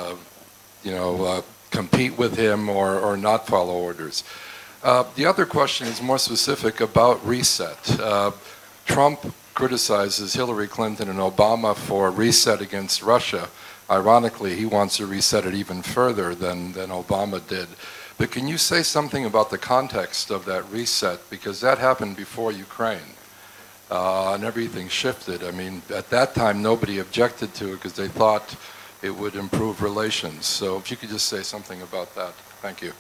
compete with him or not follow orders? The other question is more specific about reset. Trump criticizes Hillary Clinton and Obama for reset against Russia. Ironically, he wants to reset it even further than Obama did. But can you say something about the context of that reset? Because that happened before Ukraine. And everything shifted. I mean, at that time, nobody objected to it because they thought it would improve relations. So if you could just say something about that. Thank you.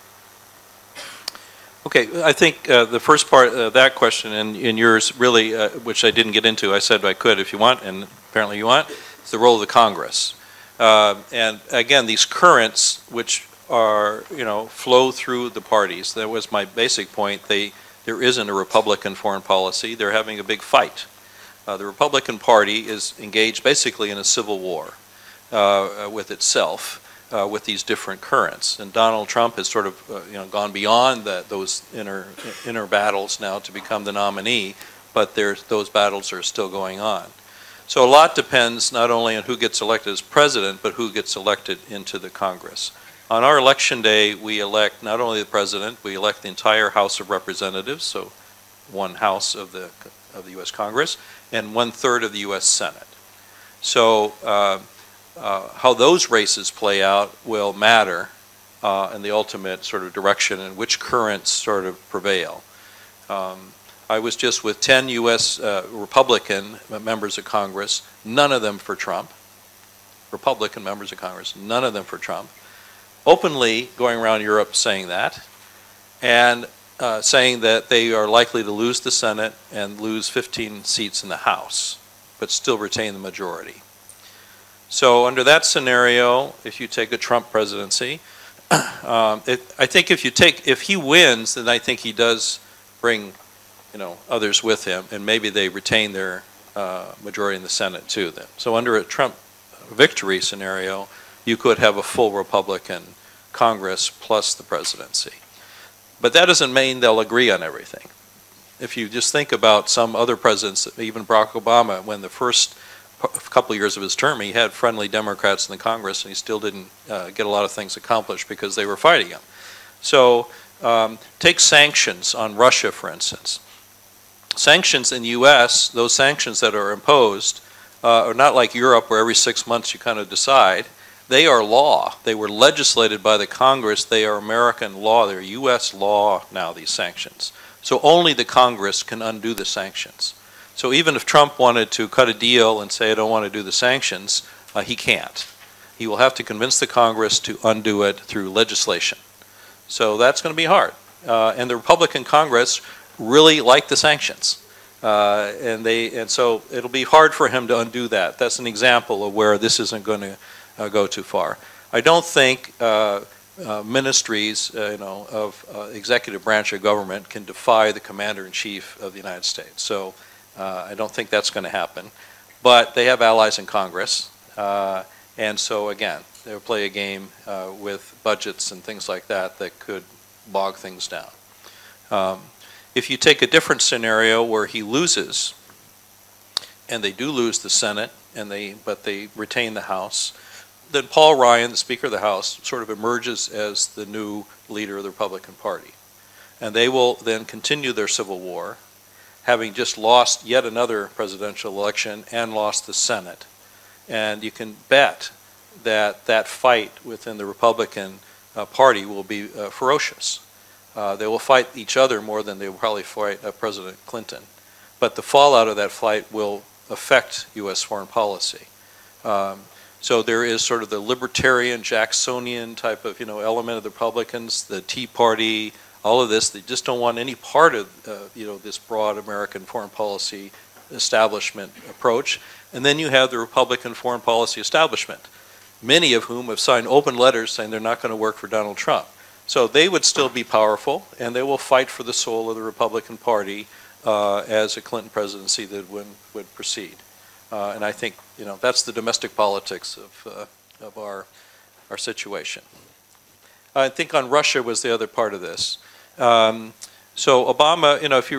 Okay, I think the first part of that question and yours really, which I didn't get into, I said I could if you want, and apparently you want, is the role of the Congress. And again, these currents, which are, flow through the parties, that was my basic point. There isn't a Republican foreign policy. They're having a big fight. The Republican Party is engaged basically in a civil war with itself, with these different currents. And Donald Trump has sort of gone beyond those inner battles now to become the nominee, but those battles are still going on. So a lot depends not only on who gets elected as president, but who gets elected into the Congress. On our election day, we elect not only the president, we elect the entire House of Representatives, so one house of the U.S. Congress, and 1/3 of the U.S. Senate. So how those races play out will matter in the ultimate sort of direction and which currents sort of prevail. I was just with 10 U.S. Republican members of Congress, none of them for Trump. Republican members of Congress, none of them for Trump. Openly going around Europe saying that, and saying that they are likely to lose the Senate and lose 15 seats in the House, but still retain the majority. So under that scenario, if you take a Trump presidency, I think if he wins, then I think he does bring, others with him, and maybe they retain their majority in the Senate too. Then, so under a Trump victory scenario, you could have a full Republican Congress plus the presidency. But that doesn't mean they'll agree on everything. If you just think about some other presidents, even Barack Obama, when the first couple of years of his term, he had friendly Democrats in the Congress, and he still didn't get a lot of things accomplished because they were fighting him. So take sanctions on Russia, for instance. Sanctions in the U.S., those sanctions that are imposed, are not like Europe where every 6 months you kind of decide. They are law. They were legislated by the Congress. They are American law. They're U.S. law now, these sanctions. So only the Congress can undo the sanctions. So even if Trump wanted to cut a deal and say, I don't want to do the sanctions, he can't. He will have to convince the Congress to undo it through legislation. So that's going to be hard. And the Republican Congress really like the sanctions. And so it'll be hard for him to undo that. That's an example of where this isn't going to go too far. I don't think ministries, of executive branch of government can defy the commander-in-chief of the United States. So I don't think that's going to happen. But they have allies in Congress. And so, again, they'll play a game with budgets and things like that that could bog things down. If you take a different scenario where he loses, and they do lose the Senate, but they retain the House, then Paul Ryan, the Speaker of the House, sort of emerges as the new leader of the Republican Party. And they will then continue their civil war, having just lost yet another presidential election and lost the Senate. And you can bet that that fight within the Republican Party will be ferocious. They will fight each other more than they will probably fight President Clinton. But the fallout of that fight will affect U.S. foreign policy. So there is sort of the libertarian, Jacksonian type of element of the Republicans, the Tea Party, all of this. They just don't want any part of this broad American foreign policy establishment approach. And then you have the Republican foreign policy establishment, many of whom have signed open letters saying they're not going to work for Donald Trump. So they would still be powerful, and they will fight for the soul of the Republican Party as a Clinton presidency that would proceed. And I think that's the domestic politics of our situation. I think on Russia was the other part of this. So Obama,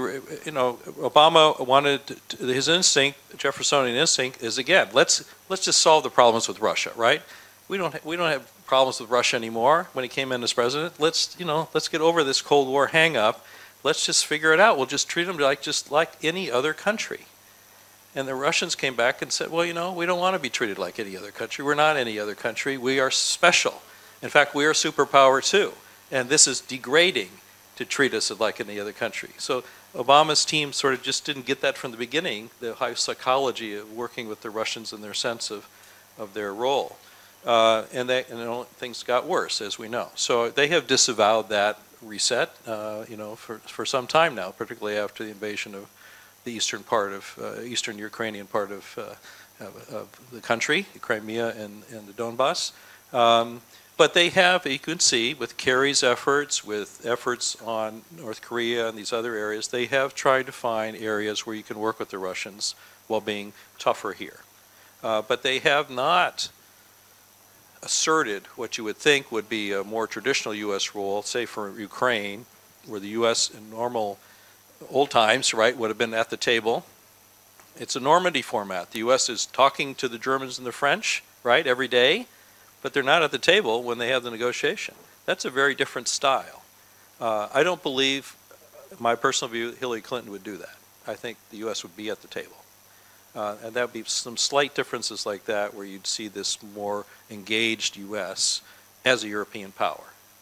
Obama wanted his instinct, Jeffersonian instinct, is again let's just solve the problems with Russia, right? We don't have problems with Russia anymore. When he came in as president, let's get over this Cold War hang-up. Let's just figure it out. We'll just treat them just like any other country. And the Russians came back and said, well, we don't want to be treated like any other country. We're not any other country. We are special. In fact, we are a superpower too. And this is degrading to treat us like any other country. So Obama's team sort of just didn't get that from the beginning, the high psychology of working with the Russians and their sense of their role. And things got worse, as we know. So they have disavowed that reset, for some time now, particularly after the invasion of the eastern Ukrainian part of the country, Crimea and the Donbass. But they have, you can see, with Kerry's efforts, with efforts on North Korea and these other areas, they have tried to find areas where you can work with the Russians while being tougher here. But they have not asserted what you would think would be a more traditional U.S. role, say for Ukraine, where the U.S. in normal old times, right, would have been at the table. It's a Normandy format. The U.S. is talking to the Germans and the French, right, every day, but they're not at the table when they have the negotiation. That's a very different style. I don't believe, my personal view, Hillary Clinton would do that. I think the U.S. would be at the table. And that would be some slight differences like that where you'd see this more engaged U.S. as a European power.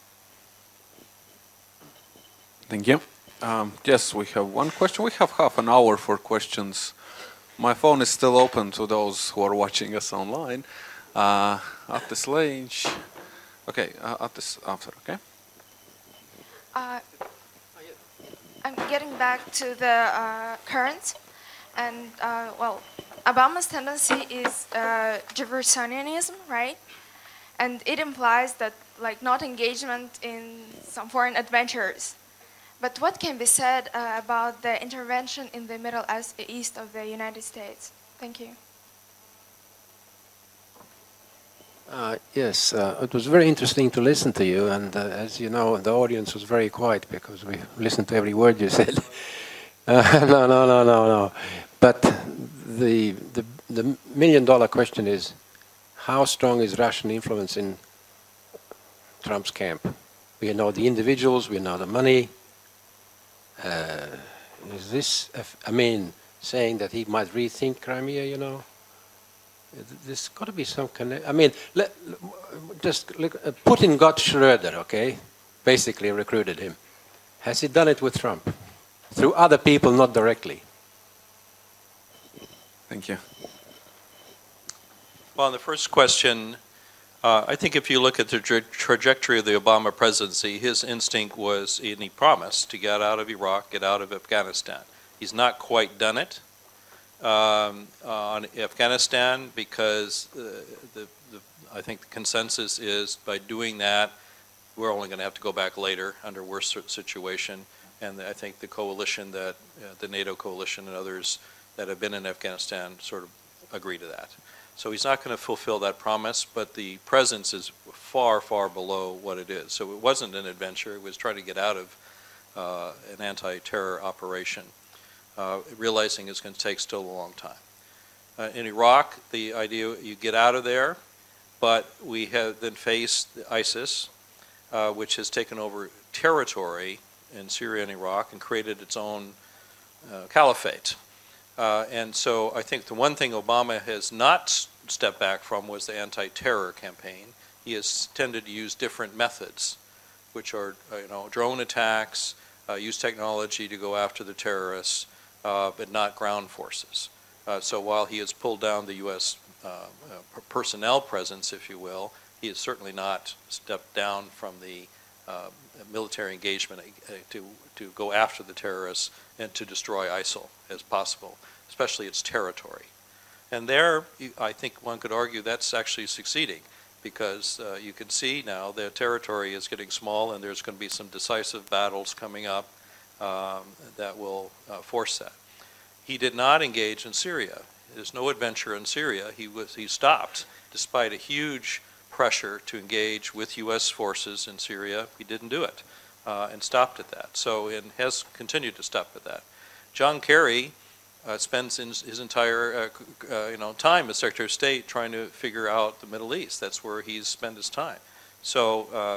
Thank you. Yes, we have one question. We have half an hour for questions. My phone is still open to those who are watching us online. At this stage, okay, at this after, okay? I'm getting back to the current, and Obama's tendency is Jeffersonianism, right? and it implies that like not engagement in some foreign adventures. But what can be said about the intervention in the Middle East of the United States? Thank you. Yes, it was very interesting to listen to you, and as you know, the audience was very quiet because we listened to every word you said. No. But the million-dollar question is, how strong is Russian influence in Trump's camp? We know the individuals, we know the money. Is this, I mean, saying that he might rethink Crimea, you know? There's got to be some connection. I mean, just look, Putin got Schroeder, okay? Basically recruited him. Has he done it with Trump? Through other people, not directly. Thank you. Well, on the first question, I think if you look at the trajectory of the Obama presidency, his instinct was, and he promised, to get out of Iraq, get out of Afghanistan. He's not quite done it on Afghanistan because I think the consensus is by doing that, we're only going to have to go back later under a worse situation. And I think the coalition that, the NATO coalition and others that have been in Afghanistan sort of agree to that. So he's not going to fulfill that promise, but the presence is far, far below what it is. So it wasn't an adventure. It was trying to get out of an anti-terror operation, realizing it's going to take still a long time. In Iraq, the idea you get out of there, but we have then faced ISIS, which has taken over territory in Syria and Iraq and created its own caliphate. And so I think the one thing Obama has not stepped back from was the anti-terror campaign. He has tended to use different methods, which are drone attacks, use technology to go after the terrorists, but not ground forces. So while he has pulled down the U.S. Personnel presence, if you will, he has certainly not stepped down from the military engagement to go after the terrorists and to destroy ISIL as possible, especially its territory. And there, I think one could argue that's actually succeeding because you can see now their territory is getting small and there's going to be some decisive battles coming up that will force that. He did not engage in Syria. There's no adventure in Syria. He stopped despite a huge pressure to engage with U.S. forces in Syria. He didn't do it and stopped at that. So it has continued to stop at that. John Kerry spends his entire time as Secretary of State trying to figure out the Middle East. That's where he's spent his time. So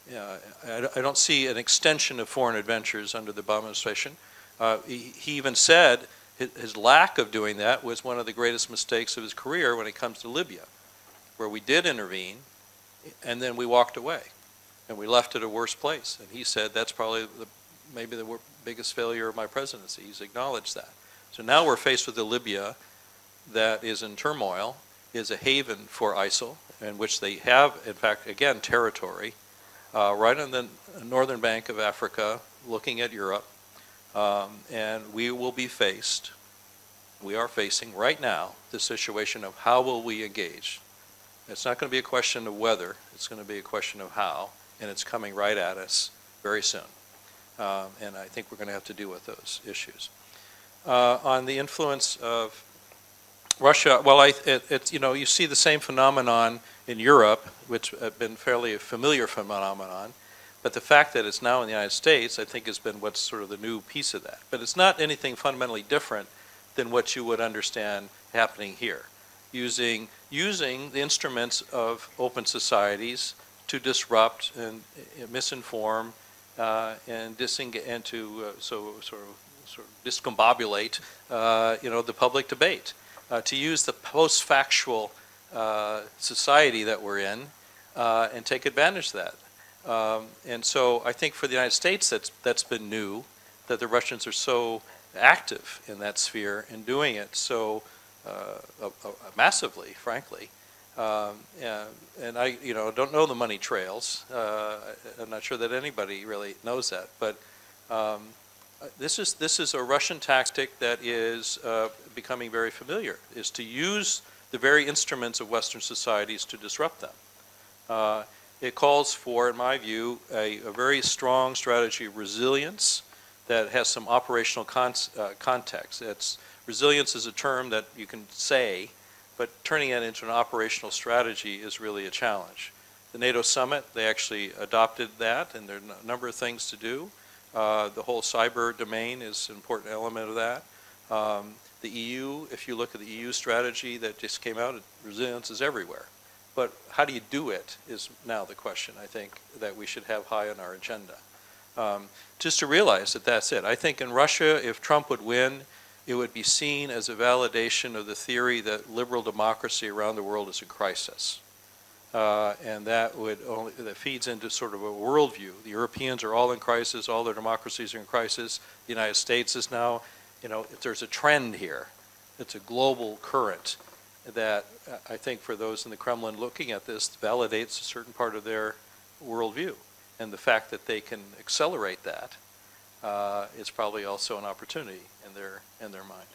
I don't see an extension of foreign adventures under the Obama administration. He even said his lack of doing that was one of the greatest mistakes of his career when it comes to Libya, where we did intervene, and then we walked away, and we left it a worse place. And he said that's probably maybe the biggest failure of my presidency. He's acknowledged that. So now we're faced with a Libya that is in turmoil, is a haven for ISIL, in which they have, in fact, again, territory, right on the northern bank of Africa, looking at Europe, and we will be faced, we are facing right now, the situation of how will we engage. It's not going to be a question of whether, it's going to be a question of how, and it's coming right at us very soon. And I think we're going to have to deal with those issues. On the influence of Russia, well, you see the same phenomenon in Europe, which has been fairly a familiar phenomenon, but the fact that it's now in the United States, I think, has been what's sort of the new piece of that. But it's not anything fundamentally different than what you would understand happening here. Using the instruments of open societies to disrupt and misinform and to sort of discombobulate the public debate, to use the post-factual society that we're in and take advantage of that. And so I think for the United States that's been new, that the Russians are so active in that sphere and doing it so massively, frankly. And I don't know the money trails. I'm not sure that anybody really knows that, but this is a Russian tactic that is becoming very familiar, is to use the very instruments of Western societies to disrupt them. It calls for, in my view, a very strong strategy of resilience that has some operational context. Resilience is a term that you can say, but turning it into an operational strategy is really a challenge. The NATO summit, they actually adopted that, and there are a number of things to do. The whole cyber domain is an important element of that. The EU, if you look at the EU strategy that just came out, resilience is everywhere. But how do you do it is now the question, I think, that we should have high on our agenda. Just to realize that that's it. I think in Russia, if Trump would win, it would be seen as a validation of the theory that liberal democracy around the world is in crisis. And that feeds into sort of a worldview. The Europeans are all in crisis, all their democracies are in crisis. The United States is now, if there's a trend here, it's a global current that I think for those in the Kremlin looking at this validates a certain part of their worldview. And the fact that they can accelerate that is probably also an opportunity in their mind.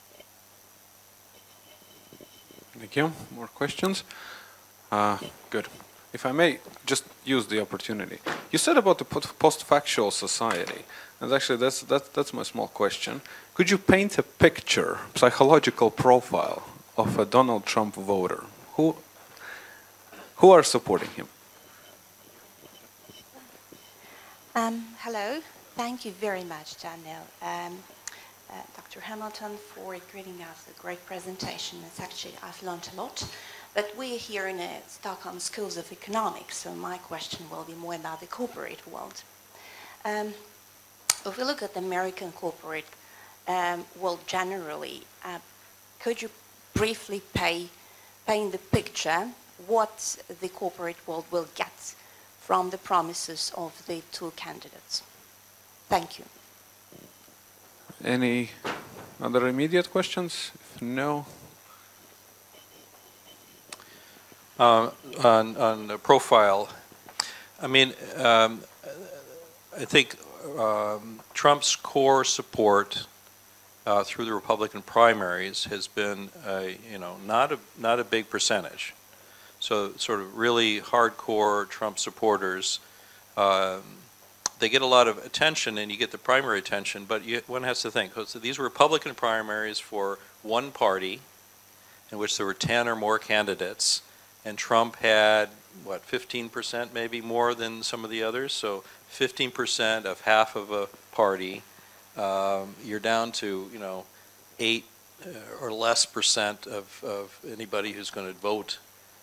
Thank you. More questions? Good. If I may just use the opportunity. You said about the post-factual society, and actually that's my small question. Could you paint a picture, psychological profile of a Donald Trump voter? Who are supporting him? Hello. Thank you very much, Daniel. Dr. Hamilton, for giving us a great presentation. It's actually, I've learned a lot. But we're here in the Stockholm Schools of Economics, so my question will be more about the corporate world. If we look at the American corporate world generally, could you briefly paint the picture what the corporate world will get from the promises of the two candidates? Thank you. Any other immediate questions? If no. On the profile, I mean, I think Trump's core support through the Republican primaries has been, not a big percentage. So sort of really hardcore Trump supporters, they get a lot of attention, and you get the primary attention, but one has to think, so these were Republican primaries for one party in which there were 10 or more candidates, and Trump had, 15% maybe more than some of the others, so 15% of half of a party, you're down to, 8 or less percent of anybody who's going to vote,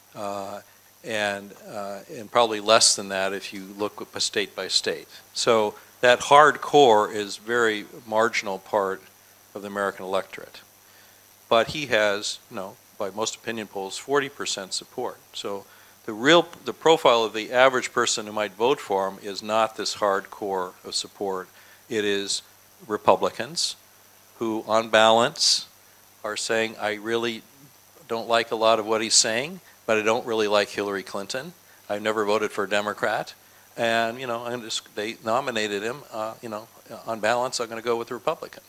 and probably less than that if you look state by state. So that hardcore is very marginal part of the American electorate. But he has, by most opinion polls, 40% support. So the profile of the average person who might vote for him is not this hardcore of support. It is Republicans who, on balance, are saying, I really don't like a lot of what he's saying, but I don't really like Hillary Clinton. I've never voted for a Democrat. And, they nominated him, on balance, I'm going to go with the Republican.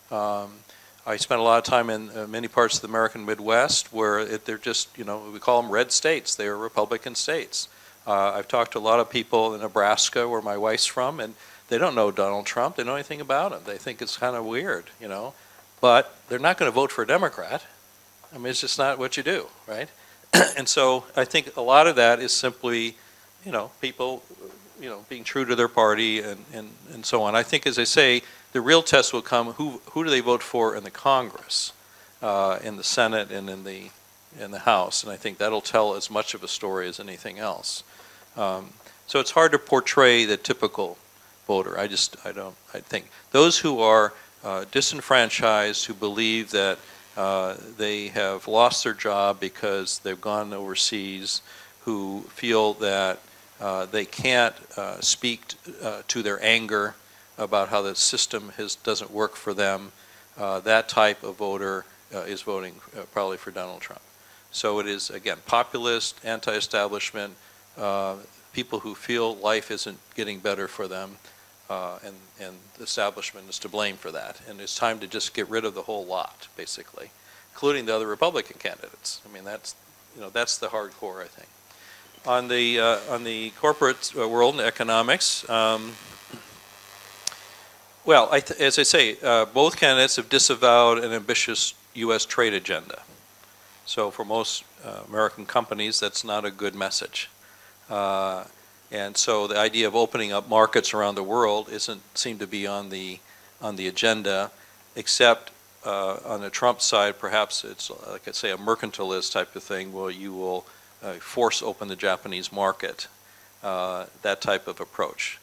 I spent a lot of time in many parts of the American Midwest where they're just, we call them red states. They are Republican states. I've talked to a lot of people in Nebraska, where my wife's from, and they don't know Donald Trump. They don't know anything about him. They think it's kind of weird, But they're not going to vote for a Democrat. I mean, it's just not what you do, right? And so I think a lot of that is simply, people, being true to their party and so on. I think, as I say, the real test will come, who do they vote for in the Congress, in the Senate and in the House, and I think that'll tell as much of a story as anything else. So it's hard to portray the typical voter. I think those who are disenfranchised, who believe that they have lost their job because they've gone overseas, who feel that they can't speak to their anger about how the system doesn't work for them, that type of voter is voting probably for Donald Trump. So it is, again, populist, anti-establishment, people who feel life isn't getting better for them, and the establishment is to blame for that. And it's time to just get rid of the whole lot, basically, including the other Republican candidates. I mean, that's the hardcore, I think. On the corporate world and economics, well, as I say, both candidates have disavowed an ambitious U.S. trade agenda. So for most American companies, that's not a good message. And so the idea of opening up markets around the world doesn't seem to be on the agenda, except on the Trump side, perhaps it's, like I say, a mercantilist type of thing where you will force open the Japanese market, that type of approach.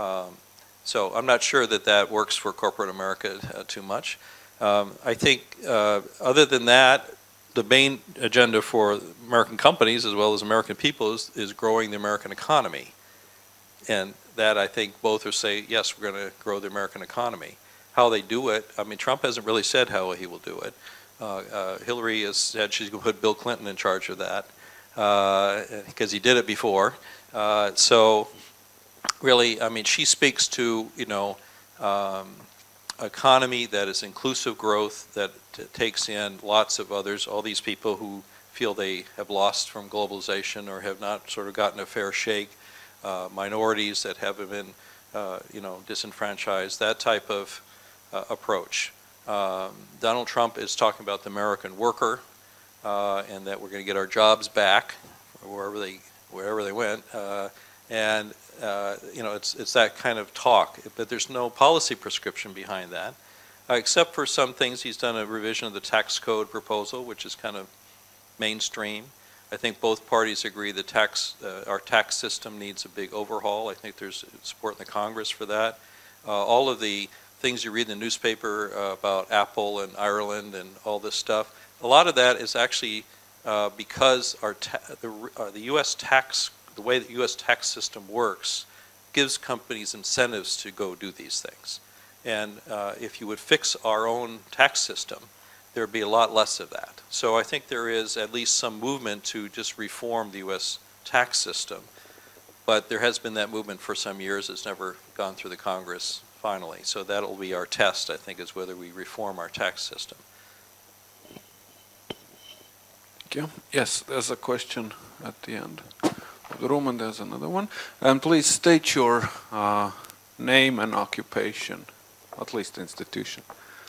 So I'm not sure that that works for corporate America too much. I think other than that, the main agenda for American companies as well as American people is growing the American economy. And that I think both are saying, yes, we're going to grow the American economy. How they do it, I mean, Trump hasn't really said how he will do it. Hillary has said she's going to put Bill Clinton in charge of that because he did it before. So really, I mean, she speaks to, you know, economy that is inclusive growth, that takes in lots of others, all these people who feel they have lost from globalization or have not sort of gotten a fair shake, minorities that haven't been, you know, disenfranchised, that type of approach. Donald Trump is talking about the American worker and that we're going to get our jobs back wherever they went. And you know, it's that kind of talk, but there's no policy prescription behind that, except for some things. He's done a revision of the tax code proposal, which is kind of mainstream. I think both parties agree that our tax system needs a big overhaul. I think there's support in the Congress for that. All of the things you read in the newspaper about Apple and Ireland and all this stuff, a lot of that is actually because the U.S. tax, the way the U.S. tax system works, gives companies incentives to go do these things. And if you would fix our own tax system, there would be a lot less of that. So I think there is at least some movement to just reform the U.S. tax system. But there has been that movement for some years. It's never gone through the Congress finally. So that'll be our test, I think, is whether we reform our tax system. Thank you. Yes, there's a question at the end of the room, and there's another one. And please state your name and occupation, at least institution.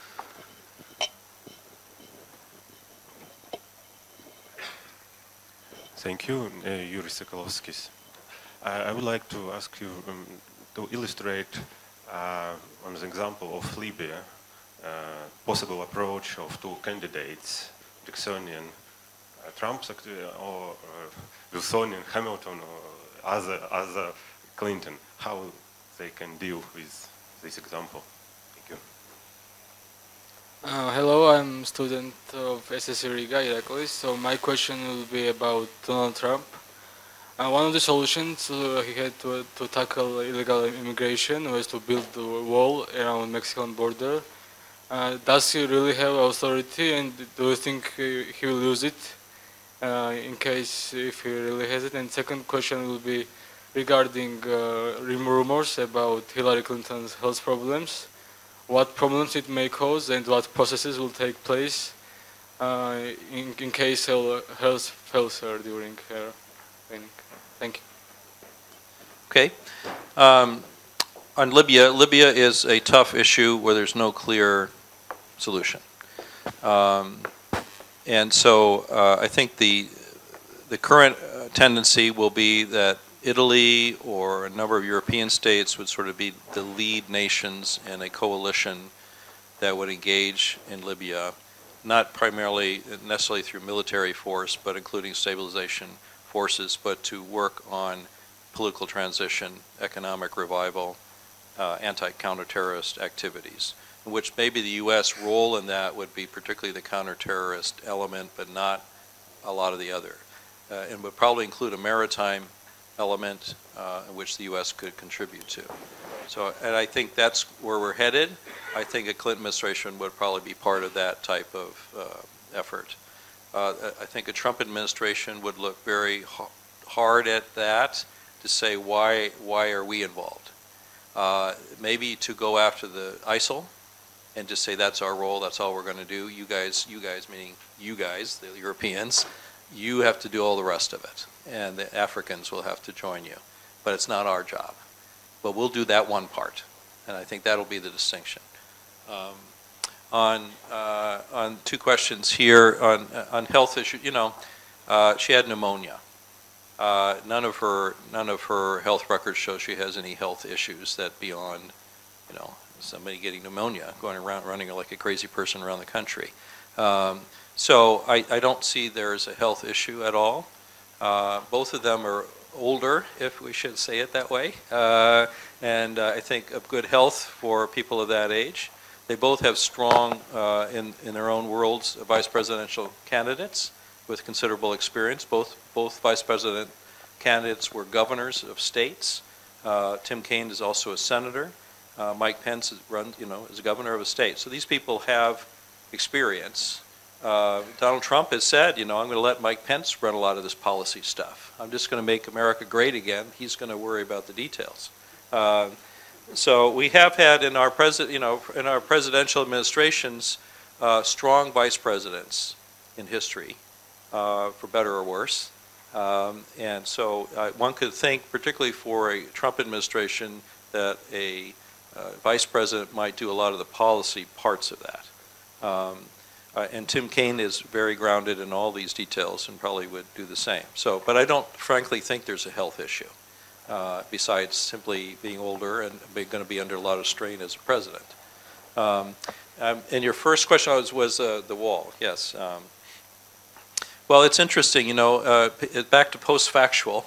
Thank you, Yuri Sokolovskis. I would like to ask you to illustrate on the example of Libya, possible approach of two candidates, Jacksonian Trump or Wilsonian Hamilton or other Clinton, how they can deal with this example. Thank you. Hello, I'm a student of SSE Riga, Iraklis. So my question will be about Donald Trump. One of the solutions he had to tackle illegal immigration was to build a wall around Mexican border. Does he really have authority, and do you think he will use it in case if he really has it? And second question will be regarding rumors about Hillary Clinton's health problems. What problems it may cause and what processes will take place in case health fails her during her training. Thank you. Okay. On Libya, Libya is a tough issue where there's no clear solution. And so I think the current tendency will be that Italy or a number of European states would sort of be the lead nations in a coalition that would engage in Libya, not primarily necessarily through military force, but including stabilization forces, but to work on political transition, economic revival, anti-counterterrorist activities, in which maybe the U.S. role in that would be particularly the counterterrorist element, but not a lot of the other, and would probably include a maritime element in which the U.S. could contribute to. So, and I think that's where we're headed. I think a Clinton administration would probably be part of that type of effort. I think a Trump administration would look very hard at that to say, why are we involved? Maybe to go after the ISIL and just say that's our role, that's all we're going to do. You guys meaning you guys, the Europeans, you have to do all the rest of it, and the Africans will have to join you. But it's not our job. But we'll do that one part, and I think that'll be the distinction. On two questions here on health issues, she had pneumonia. None of her health records show she has any health issues that beyond, somebody getting pneumonia, going around running like a crazy person around the country. So I don't see there's a health issue at all. Both of them are older, if we should say it that way, and I think of good health for people of that age. They both have strong, in their own worlds, vice presidential candidates with considerable experience. Both vice president candidates were governors of states. Tim Kaine is also a senator. Mike Pence is a governor of a state. So these people have experience. Donald Trump has said, I'm going to let Mike Pence run a lot of this policy stuff. I'm just going to make America great again. He's going to worry about the details. So we have had in our presidential administrations strong vice presidents in history, for better or worse. And so one could think, particularly for a Trump administration, that a vice president might do a lot of the policy parts of that. And Tim Kaine is very grounded in all these details and probably would do the same. So, but I don't frankly think there's a health issue, besides simply being older and going to be under a lot of strain as a president. And your first question was the wall, yes. Well, it's interesting, back to post-factual,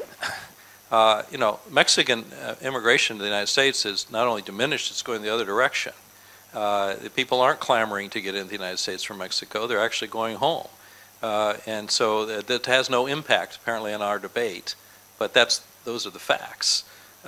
Mexican immigration to the United States is not only diminished, it's going the other direction. The people aren't clamoring to get into the United States from Mexico, they're actually going home. And so that has no impact, apparently, on our debate, but those are the facts.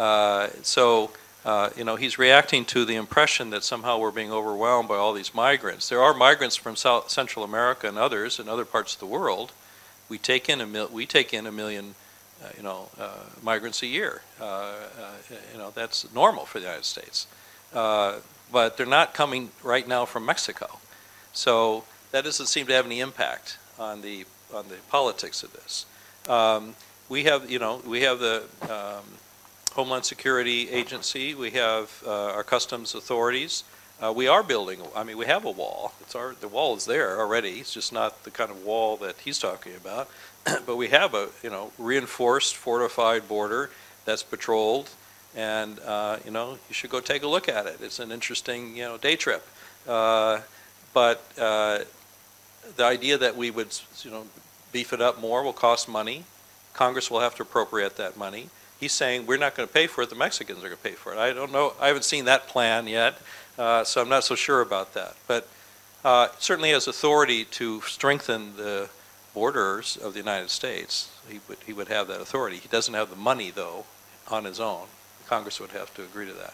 He's reacting to the impression that somehow we're being overwhelmed by all these migrants. There are migrants from Central America and others in other parts of the world. We take in a million migrants a year. That's normal for the United States. But they're not coming right now from Mexico. So that doesn't seem to have any impact on the politics of this. We have the Homeland Security Agency. We have our customs authorities. We are building. We have a wall. The wall is there already. It's just not the kind of wall that he's talking about. But we have a reinforced, fortified border that's patrolled. And you should go take a look at it. It's an interesting day trip. But the idea that we would beef it up more will cost money. Congress will have to appropriate that money. He's saying we're not going to pay for it. The Mexicans are going to pay for it. I don't know. I haven't seen that plan yet, so I'm not so sure about that. But certainly has authority to strengthen the borders of the United States. He would have that authority. He doesn't have the money though on his own. Congress would have to agree to that.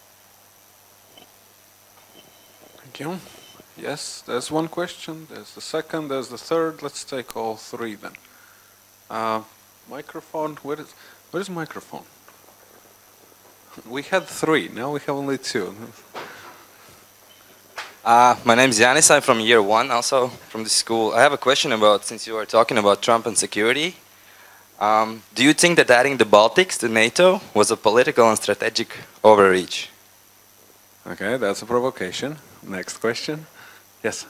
Thank you. Yes, there's one question, there's the second, there's the third. Let's take all three then. Microphone, where is microphone? We had three, now we have only two. My name is Yanis, I'm from year one, also from the school. I have a question about, since you were talking about Trump and security, do you think that adding the Baltics to NATO was a political and strategic overreach? Okay, that's a provocation. Next question. Yes.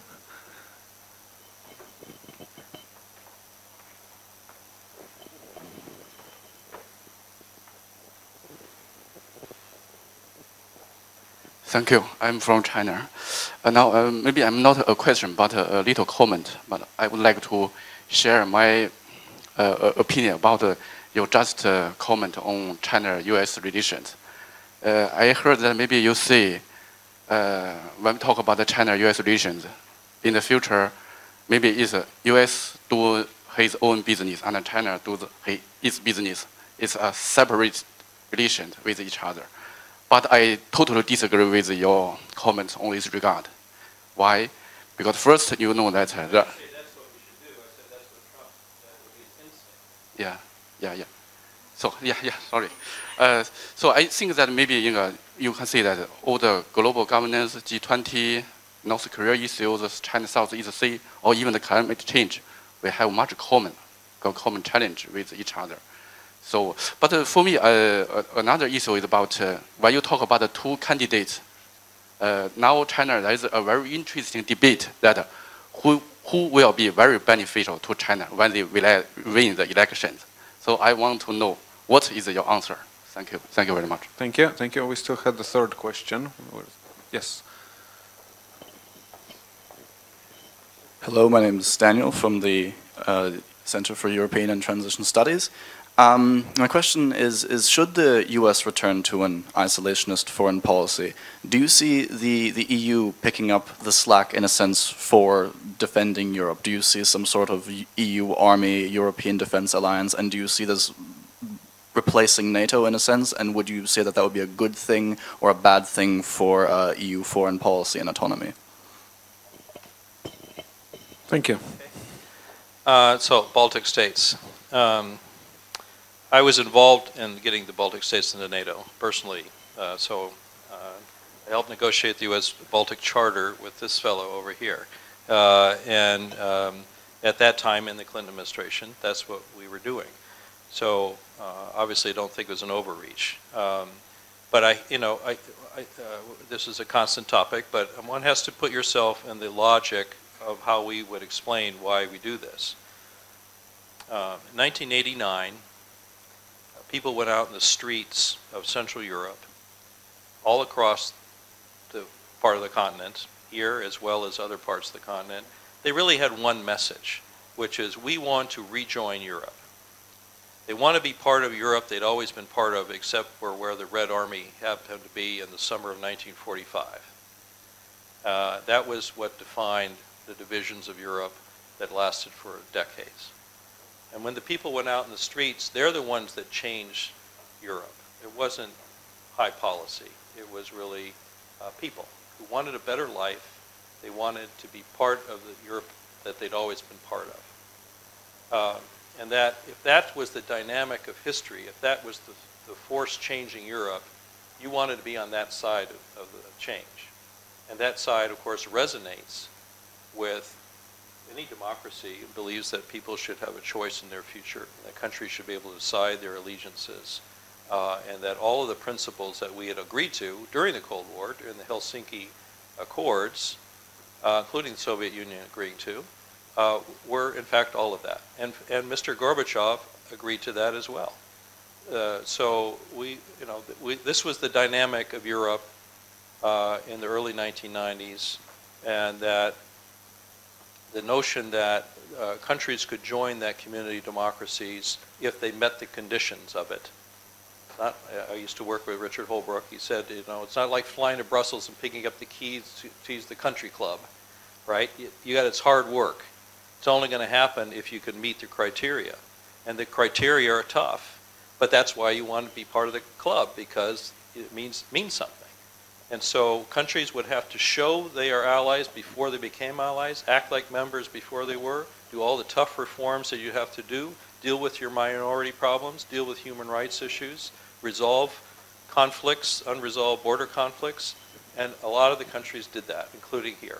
Thank you. I'm from China. Now, maybe I'm not a question, but a little comment. But I would like to share my opinion about your just comment on China-U.S. relations. I heard that maybe you say, when we talk about the China-U.S. relations, in the future, maybe it's U.S. do his own business and China do its business. It's a separate relation with each other. But I totally disagree with your comments on this regard. Why? Because first, you know that. That's what we should do. I said that's what Trump, that would be his instinct. Yeah. So, sorry. So I think that maybe you can say that all the global governance, G20, North Korea issues, China Southeast Sea, or even the climate change we have much common challenge with each other. So, but for me, another issue is about when you talk about the two candidates. Now China, there is a very interesting debate that who will be very beneficial to China when they win the elections. So I want to know what is your answer. Thank you. Thank you very much. Thank you. Thank you. We still had the third question. Yes. Hello, my name is Daniel from the Center for European and Transition Studies. My question is should the US return to an isolationist foreign policy, do you see the EU picking up the slack in a sense for defending Europe? Do you see some sort of EU army, European defense alliance, and do you see this replacing NATO in a sense? And would you say that that would be a good thing or a bad thing for EU foreign policy and autonomy? Thank you. So, Baltic states. I was involved in getting the Baltic states into NATO personally. I helped negotiate the U.S. Baltic Charter with this fellow over here. At that time in the Clinton administration, that's what we were doing. So obviously I don't think it was an overreach. But this is a constant topic, but one has to put yourself in the logic of how we would explain why we do this. In 1989, people went out in the streets of Central Europe, all across the part of the continent, here as well as other parts of the continent. They really had one message, which is we want to rejoin Europe. They want to be part of Europe they'd always been part of, except for where the Red Army happened to be in the summer of 1945. That was what defined the divisions of Europe that lasted for decades. And when the people went out in the streets, they're the ones that changed Europe. It wasn't high policy. It was really people who wanted a better life. They wanted to be part of the Europe that they'd always been part of. And that if that was the dynamic of history, if that was the force changing Europe, you wanted to be on that side of the change. And that side, of course, resonates with any democracy who believes that people should have a choice in their future, that countries should be able to decide their allegiances, and that all of the principles that we had agreed to during the Cold War, during the Helsinki Accords, including the Soviet Union agreeing to, were in fact all of that. And Mr. Gorbachev agreed to that as well. So this was the dynamic of Europe in the early 1990s, and that the notion that countries could join that community of democracies if they met the conditions of it. I used to work with Richard Holbrooke. He said, it's not like flying to Brussels and picking up the keys to use the country club, right? It's hard work. It's only going to happen if you can meet the criteria. And the criteria are tough, but that's why you want to be part of the club, because it means something. And so countries would have to show they are allies before they became allies, act like members before they were, do all the tough reforms that you have to do, deal with your minority problems, deal with human rights issues, resolve conflicts, unresolved border conflicts, and a lot of the countries did that, including here.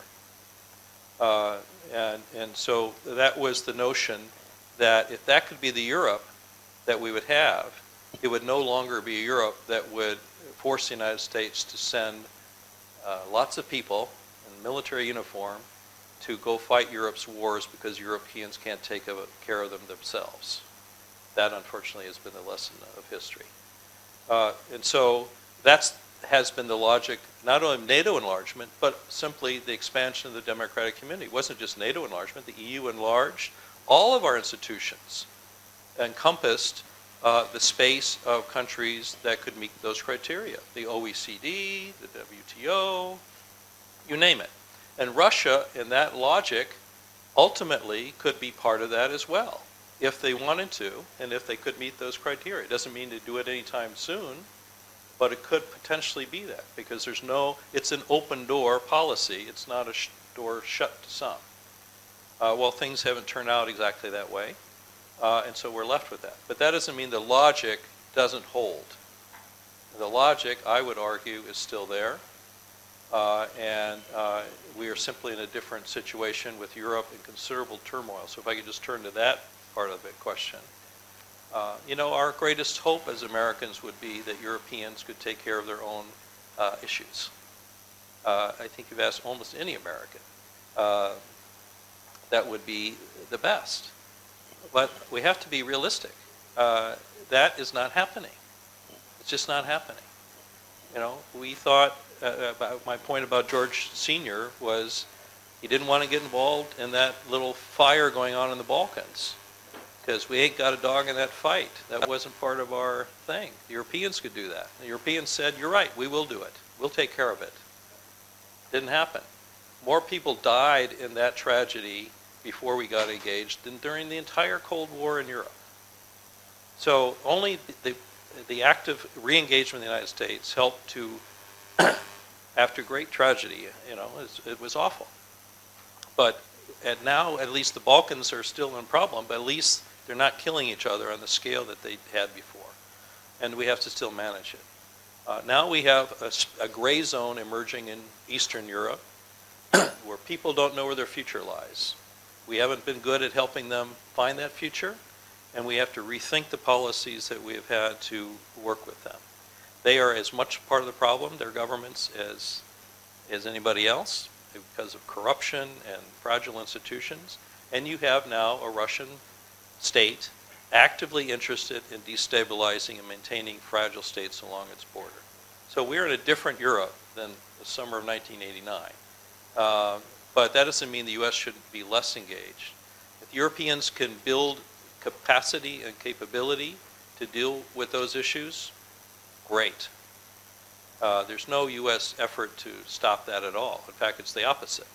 And so that was the notion that if that could be the Europe that we would have, it would no longer be a Europe that would force the United States to send lots of people in military uniform to go fight Europe's wars because Europeans can't take care of them themselves. That, unfortunately, has been the lesson of history. And so that has been the logic, not only of NATO enlargement, but simply the expansion of the democratic community. It wasn't just NATO enlargement, the EU enlarged. All of our institutions encompassed the space of countries that could meet those criteria. The OECD, the WTO, you name it. And Russia, in that logic, ultimately could be part of that as well, if they wanted to, and if they could meet those criteria. It doesn't mean to do it anytime soon, but it could potentially be that, because it's an open door policy. It's not a door shut to some. Well, things haven't turned out exactly that way. And so we're left with that. But that doesn't mean the logic doesn't hold. The logic, I would argue, is still there. And we are simply in a different situation with Europe in considerable turmoil. So if I could just turn to that part of the question. You know, our greatest hope as Americans would be that Europeans could take care of their own issues. I think you've asked almost any American. That would be the best. But we have to be realistic. That is not happening. It's just not happening. You know, we thought, my point about George Sr. was he didn't want to get involved in that little fire going on in the Balkans because we ain't got a dog in that fight. That wasn't part of our thing. The Europeans could do that. The Europeans said, you're right, we will do it. We'll take care of it. Didn't happen. More people died in that tragedy before we got engaged than during the entire Cold War in Europe. So only the active re-engagement in the United States helped to, after great tragedy, you know, it was awful. But now, at least the Balkans are still in problem, but at least they're not killing each other on the scale that they had before. And we have to still manage it. Now we have a gray zone emerging in Eastern Europe where people don't know where their future lies. We haven't been good at helping them find that future, and we have to rethink the policies that we have had to work with them. They are as much part of the problem, their governments, as anybody else because of corruption and fragile institutions. And you have now a Russian state actively interested in destabilizing and maintaining fragile states along its border. So we're in a different Europe than the summer of 1989. But that doesn't mean the U.S. should be less engaged. If Europeans can build capacity and capability to deal with those issues, great. There's no U.S. effort to stop that at all. In fact, it's the opposite.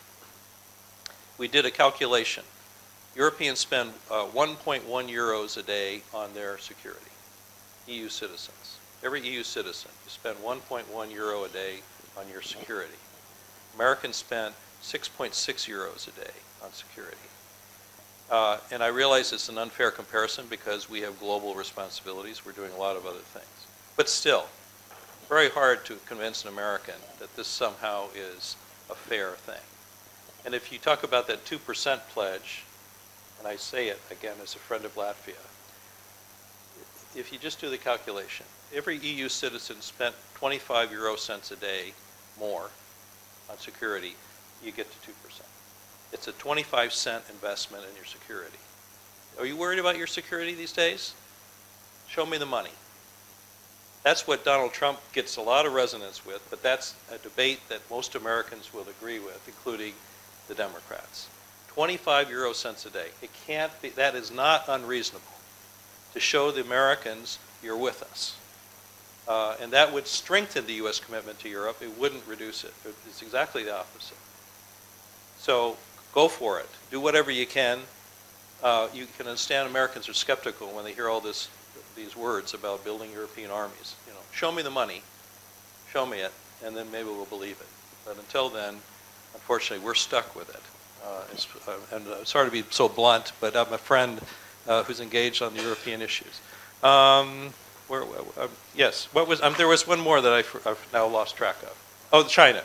We did a calculation. Europeans spend 1.1 euros a day on their security, EU citizens. Every EU citizen, you spend 1.1 euro a day on your security. Americans spend 6.6 euros a day on security. And I realize it's an unfair comparison because we have global responsibilities. We're doing a lot of other things. But still, very hard to convince an American that this somehow is a fair thing. And if you talk about that 2% pledge, and I say it again as a friend of Latvia, if you just do the calculation, every EU citizen spent 25 euro cents a day more on security, you get to 2%. It's a 25-cent investment in your security. Are you worried about your security these days? Show me the money. That's what Donald Trump gets a lot of resonance with, but that's a debate that most Americans will agree with, including the Democrats. 25 euro cents a day. It can't be, that is not unreasonable to show the Americans you're with us. And that would strengthen the U.S. commitment to Europe. It wouldn't reduce it. It's exactly the opposite. So go for it. Do whatever you can. You can understand Americans are skeptical when they hear all these words about building European armies. You know, show me the money, show me it, and then maybe we'll believe it. But until then, unfortunately, we're stuck with it. And sorry to be so blunt, but I'm a friend who's engaged on the European issues. Yes, what was? There was one more that I've now lost track of. Oh, China.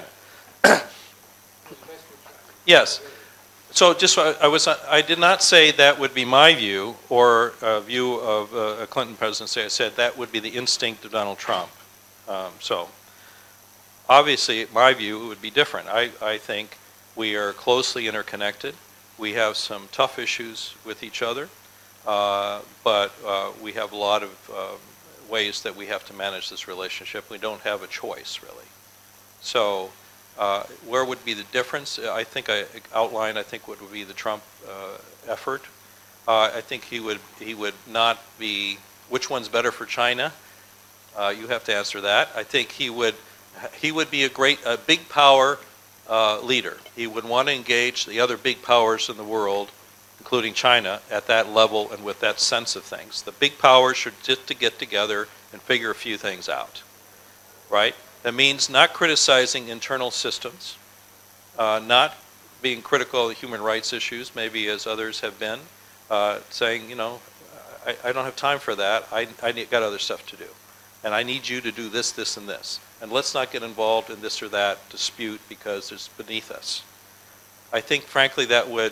Yes. So just I did not say that would be my view or a view of a Clinton presidency. I said that would be the instinct of Donald Trump. So obviously, my view would be different. I think we are closely interconnected. We have some tough issues with each other, but we have a lot of ways that we have to manage this relationship. We don't have a choice, really. So where would be the difference? I think I outlined, what would be the Trump effort. I think he would not be, which one's better for China? You have to answer that. I think he would be a big power leader. He would want to engage the other big powers in the world, including China, at that level and with that sense of things. The big powers should just to get together and figure a few things out, right? That means not criticizing internal systems, not being critical of human rights issues, maybe as others have been, saying, you know, I don't have time for that. I got other stuff to do. and I need you to do this, this, and this. And let's not get involved in this or that dispute because it's beneath us. I think, frankly, that would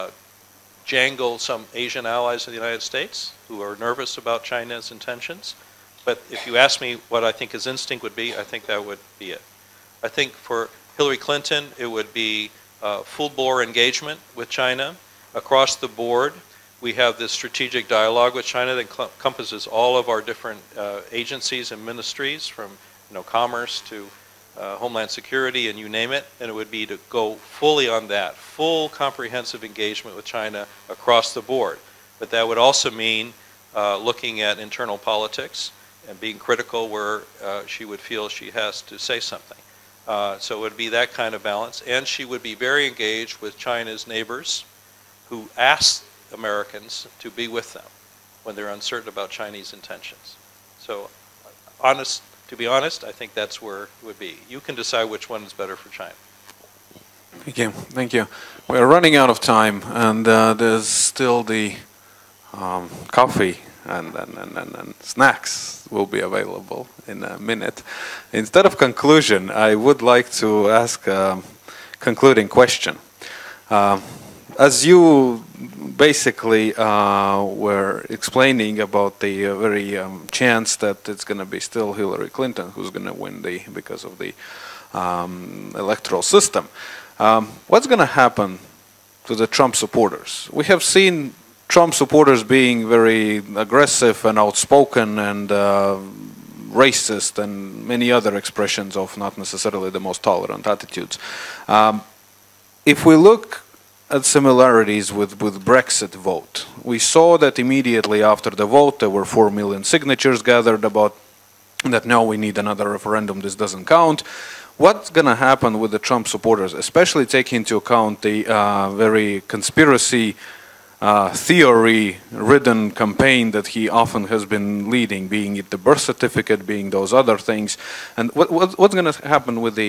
jangle some Asian allies of the United States who are nervous about China's intentions. But if you ask me what I think his instinct would be, I think that would be it. I think for Hillary Clinton, it would be full-bore engagement with China across the board. We have this strategic dialogue with China that encompasses all of our different agencies and ministries, from commerce to Homeland Security, and you name it, and it would be to go fully on that, full comprehensive engagement with China across the board. But that would also mean looking at internal politics and being critical where she would feel she has to say something. So it would be that kind of balance, and she would be very engaged with China's neighbors who ask Americans to be with them when they're uncertain about Chinese intentions. So to be honest, I think that's where it would be. You can decide which one is better for China. Thank you. Thank you. We're running out of time, and there's still the coffee and snacks will be available in a minute. Instead of conclusion, I would like to ask a concluding question. As you basically were explaining about the very chance that it's going to be still Hillary Clinton who's going to win because of the electoral system, what's going to happen to the Trump supporters? We have seen Trump supporters being very aggressive and outspoken and racist and many other expressions of not necessarily the most tolerant attitudes. If we look at similarities with Brexit vote, we saw that immediately after the vote there were 4 million signatures gathered about that no, we need another referendum, this doesn't count. What's going to happen with the Trump supporters, especially taking into account the very conspiracy theory-ridden campaign that he often has been leading, being it the birth certificate, being those other things, and what's going to happen with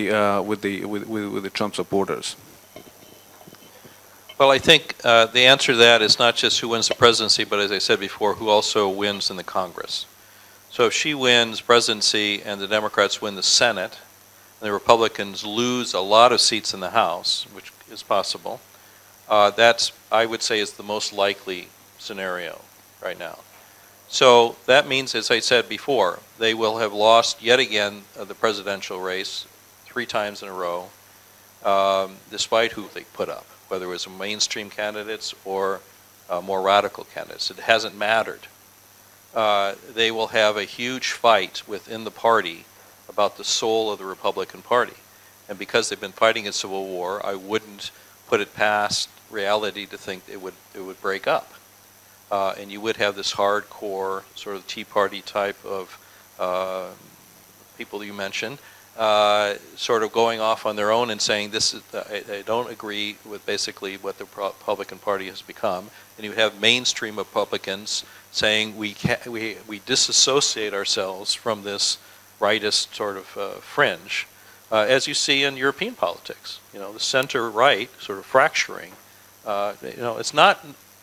the Trump supporters? Well, I think the answer to that is not just who wins the presidency, but as I said before, who also wins in the Congress. So if she wins presidency and the Democrats win the Senate, and the Republicans lose a lot of seats in the House, which is possible, that's, I would say, is the most likely scenario right now. So that means, as I said before, they will have lost yet again the presidential race 3 times in a row, despite who they put up, whether it was mainstream candidates or more radical candidates. It hasn't mattered. They will have a huge fight within the party about the soul of the Republican Party. And because they've been fighting a civil war, I wouldn't put it past reality to think it would break up. And you would have this hardcore sort of Tea Party type of people you mentioned, sort of going off on their own and saying this is, I don't agree with basically what the Republican Party has become. And you have mainstream Republicans saying we disassociate ourselves from this rightist sort of fringe, as you see in European politics. You know, the center right sort of fracturing. You know, it's not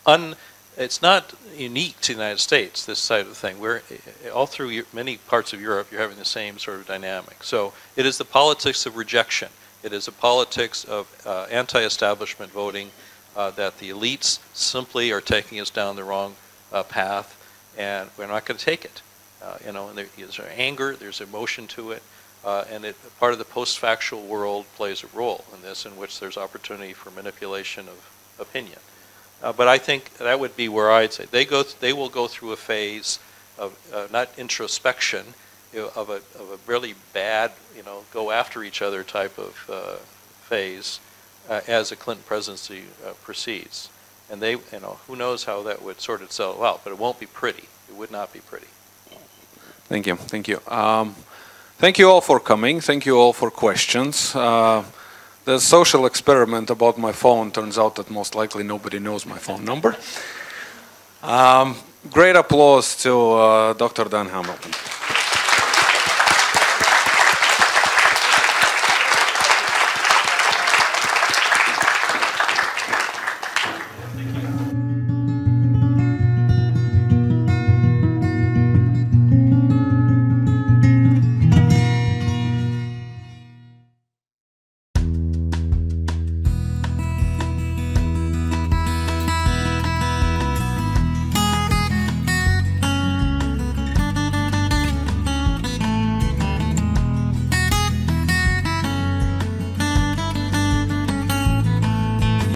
unique to the United States, this side of the thing. We're all through many parts of Europe, you're having the same sort of dynamic. So it is the politics of rejection. It is a politics of anti-establishment voting, that the elites simply are taking us down the wrong path, and we're not going to take it. You know, and there's anger, there's emotion to it, and part of the post-factual world plays a role in this, in which there's opportunity for manipulation of opinion. But I think that would be where I'd say they will go through a phase of not introspection, of a really bad, you know, go after each other type of phase as the Clinton presidency proceeds. And they, you know, who knows how that would sort itself out, but it won't be pretty. It would not be pretty. Thank you. Thank you. Thank you all for coming. Thank you all for questions. The social experiment about my phone turns out that most likely nobody knows my phone number. Great applause to Dr. Dan Hamilton.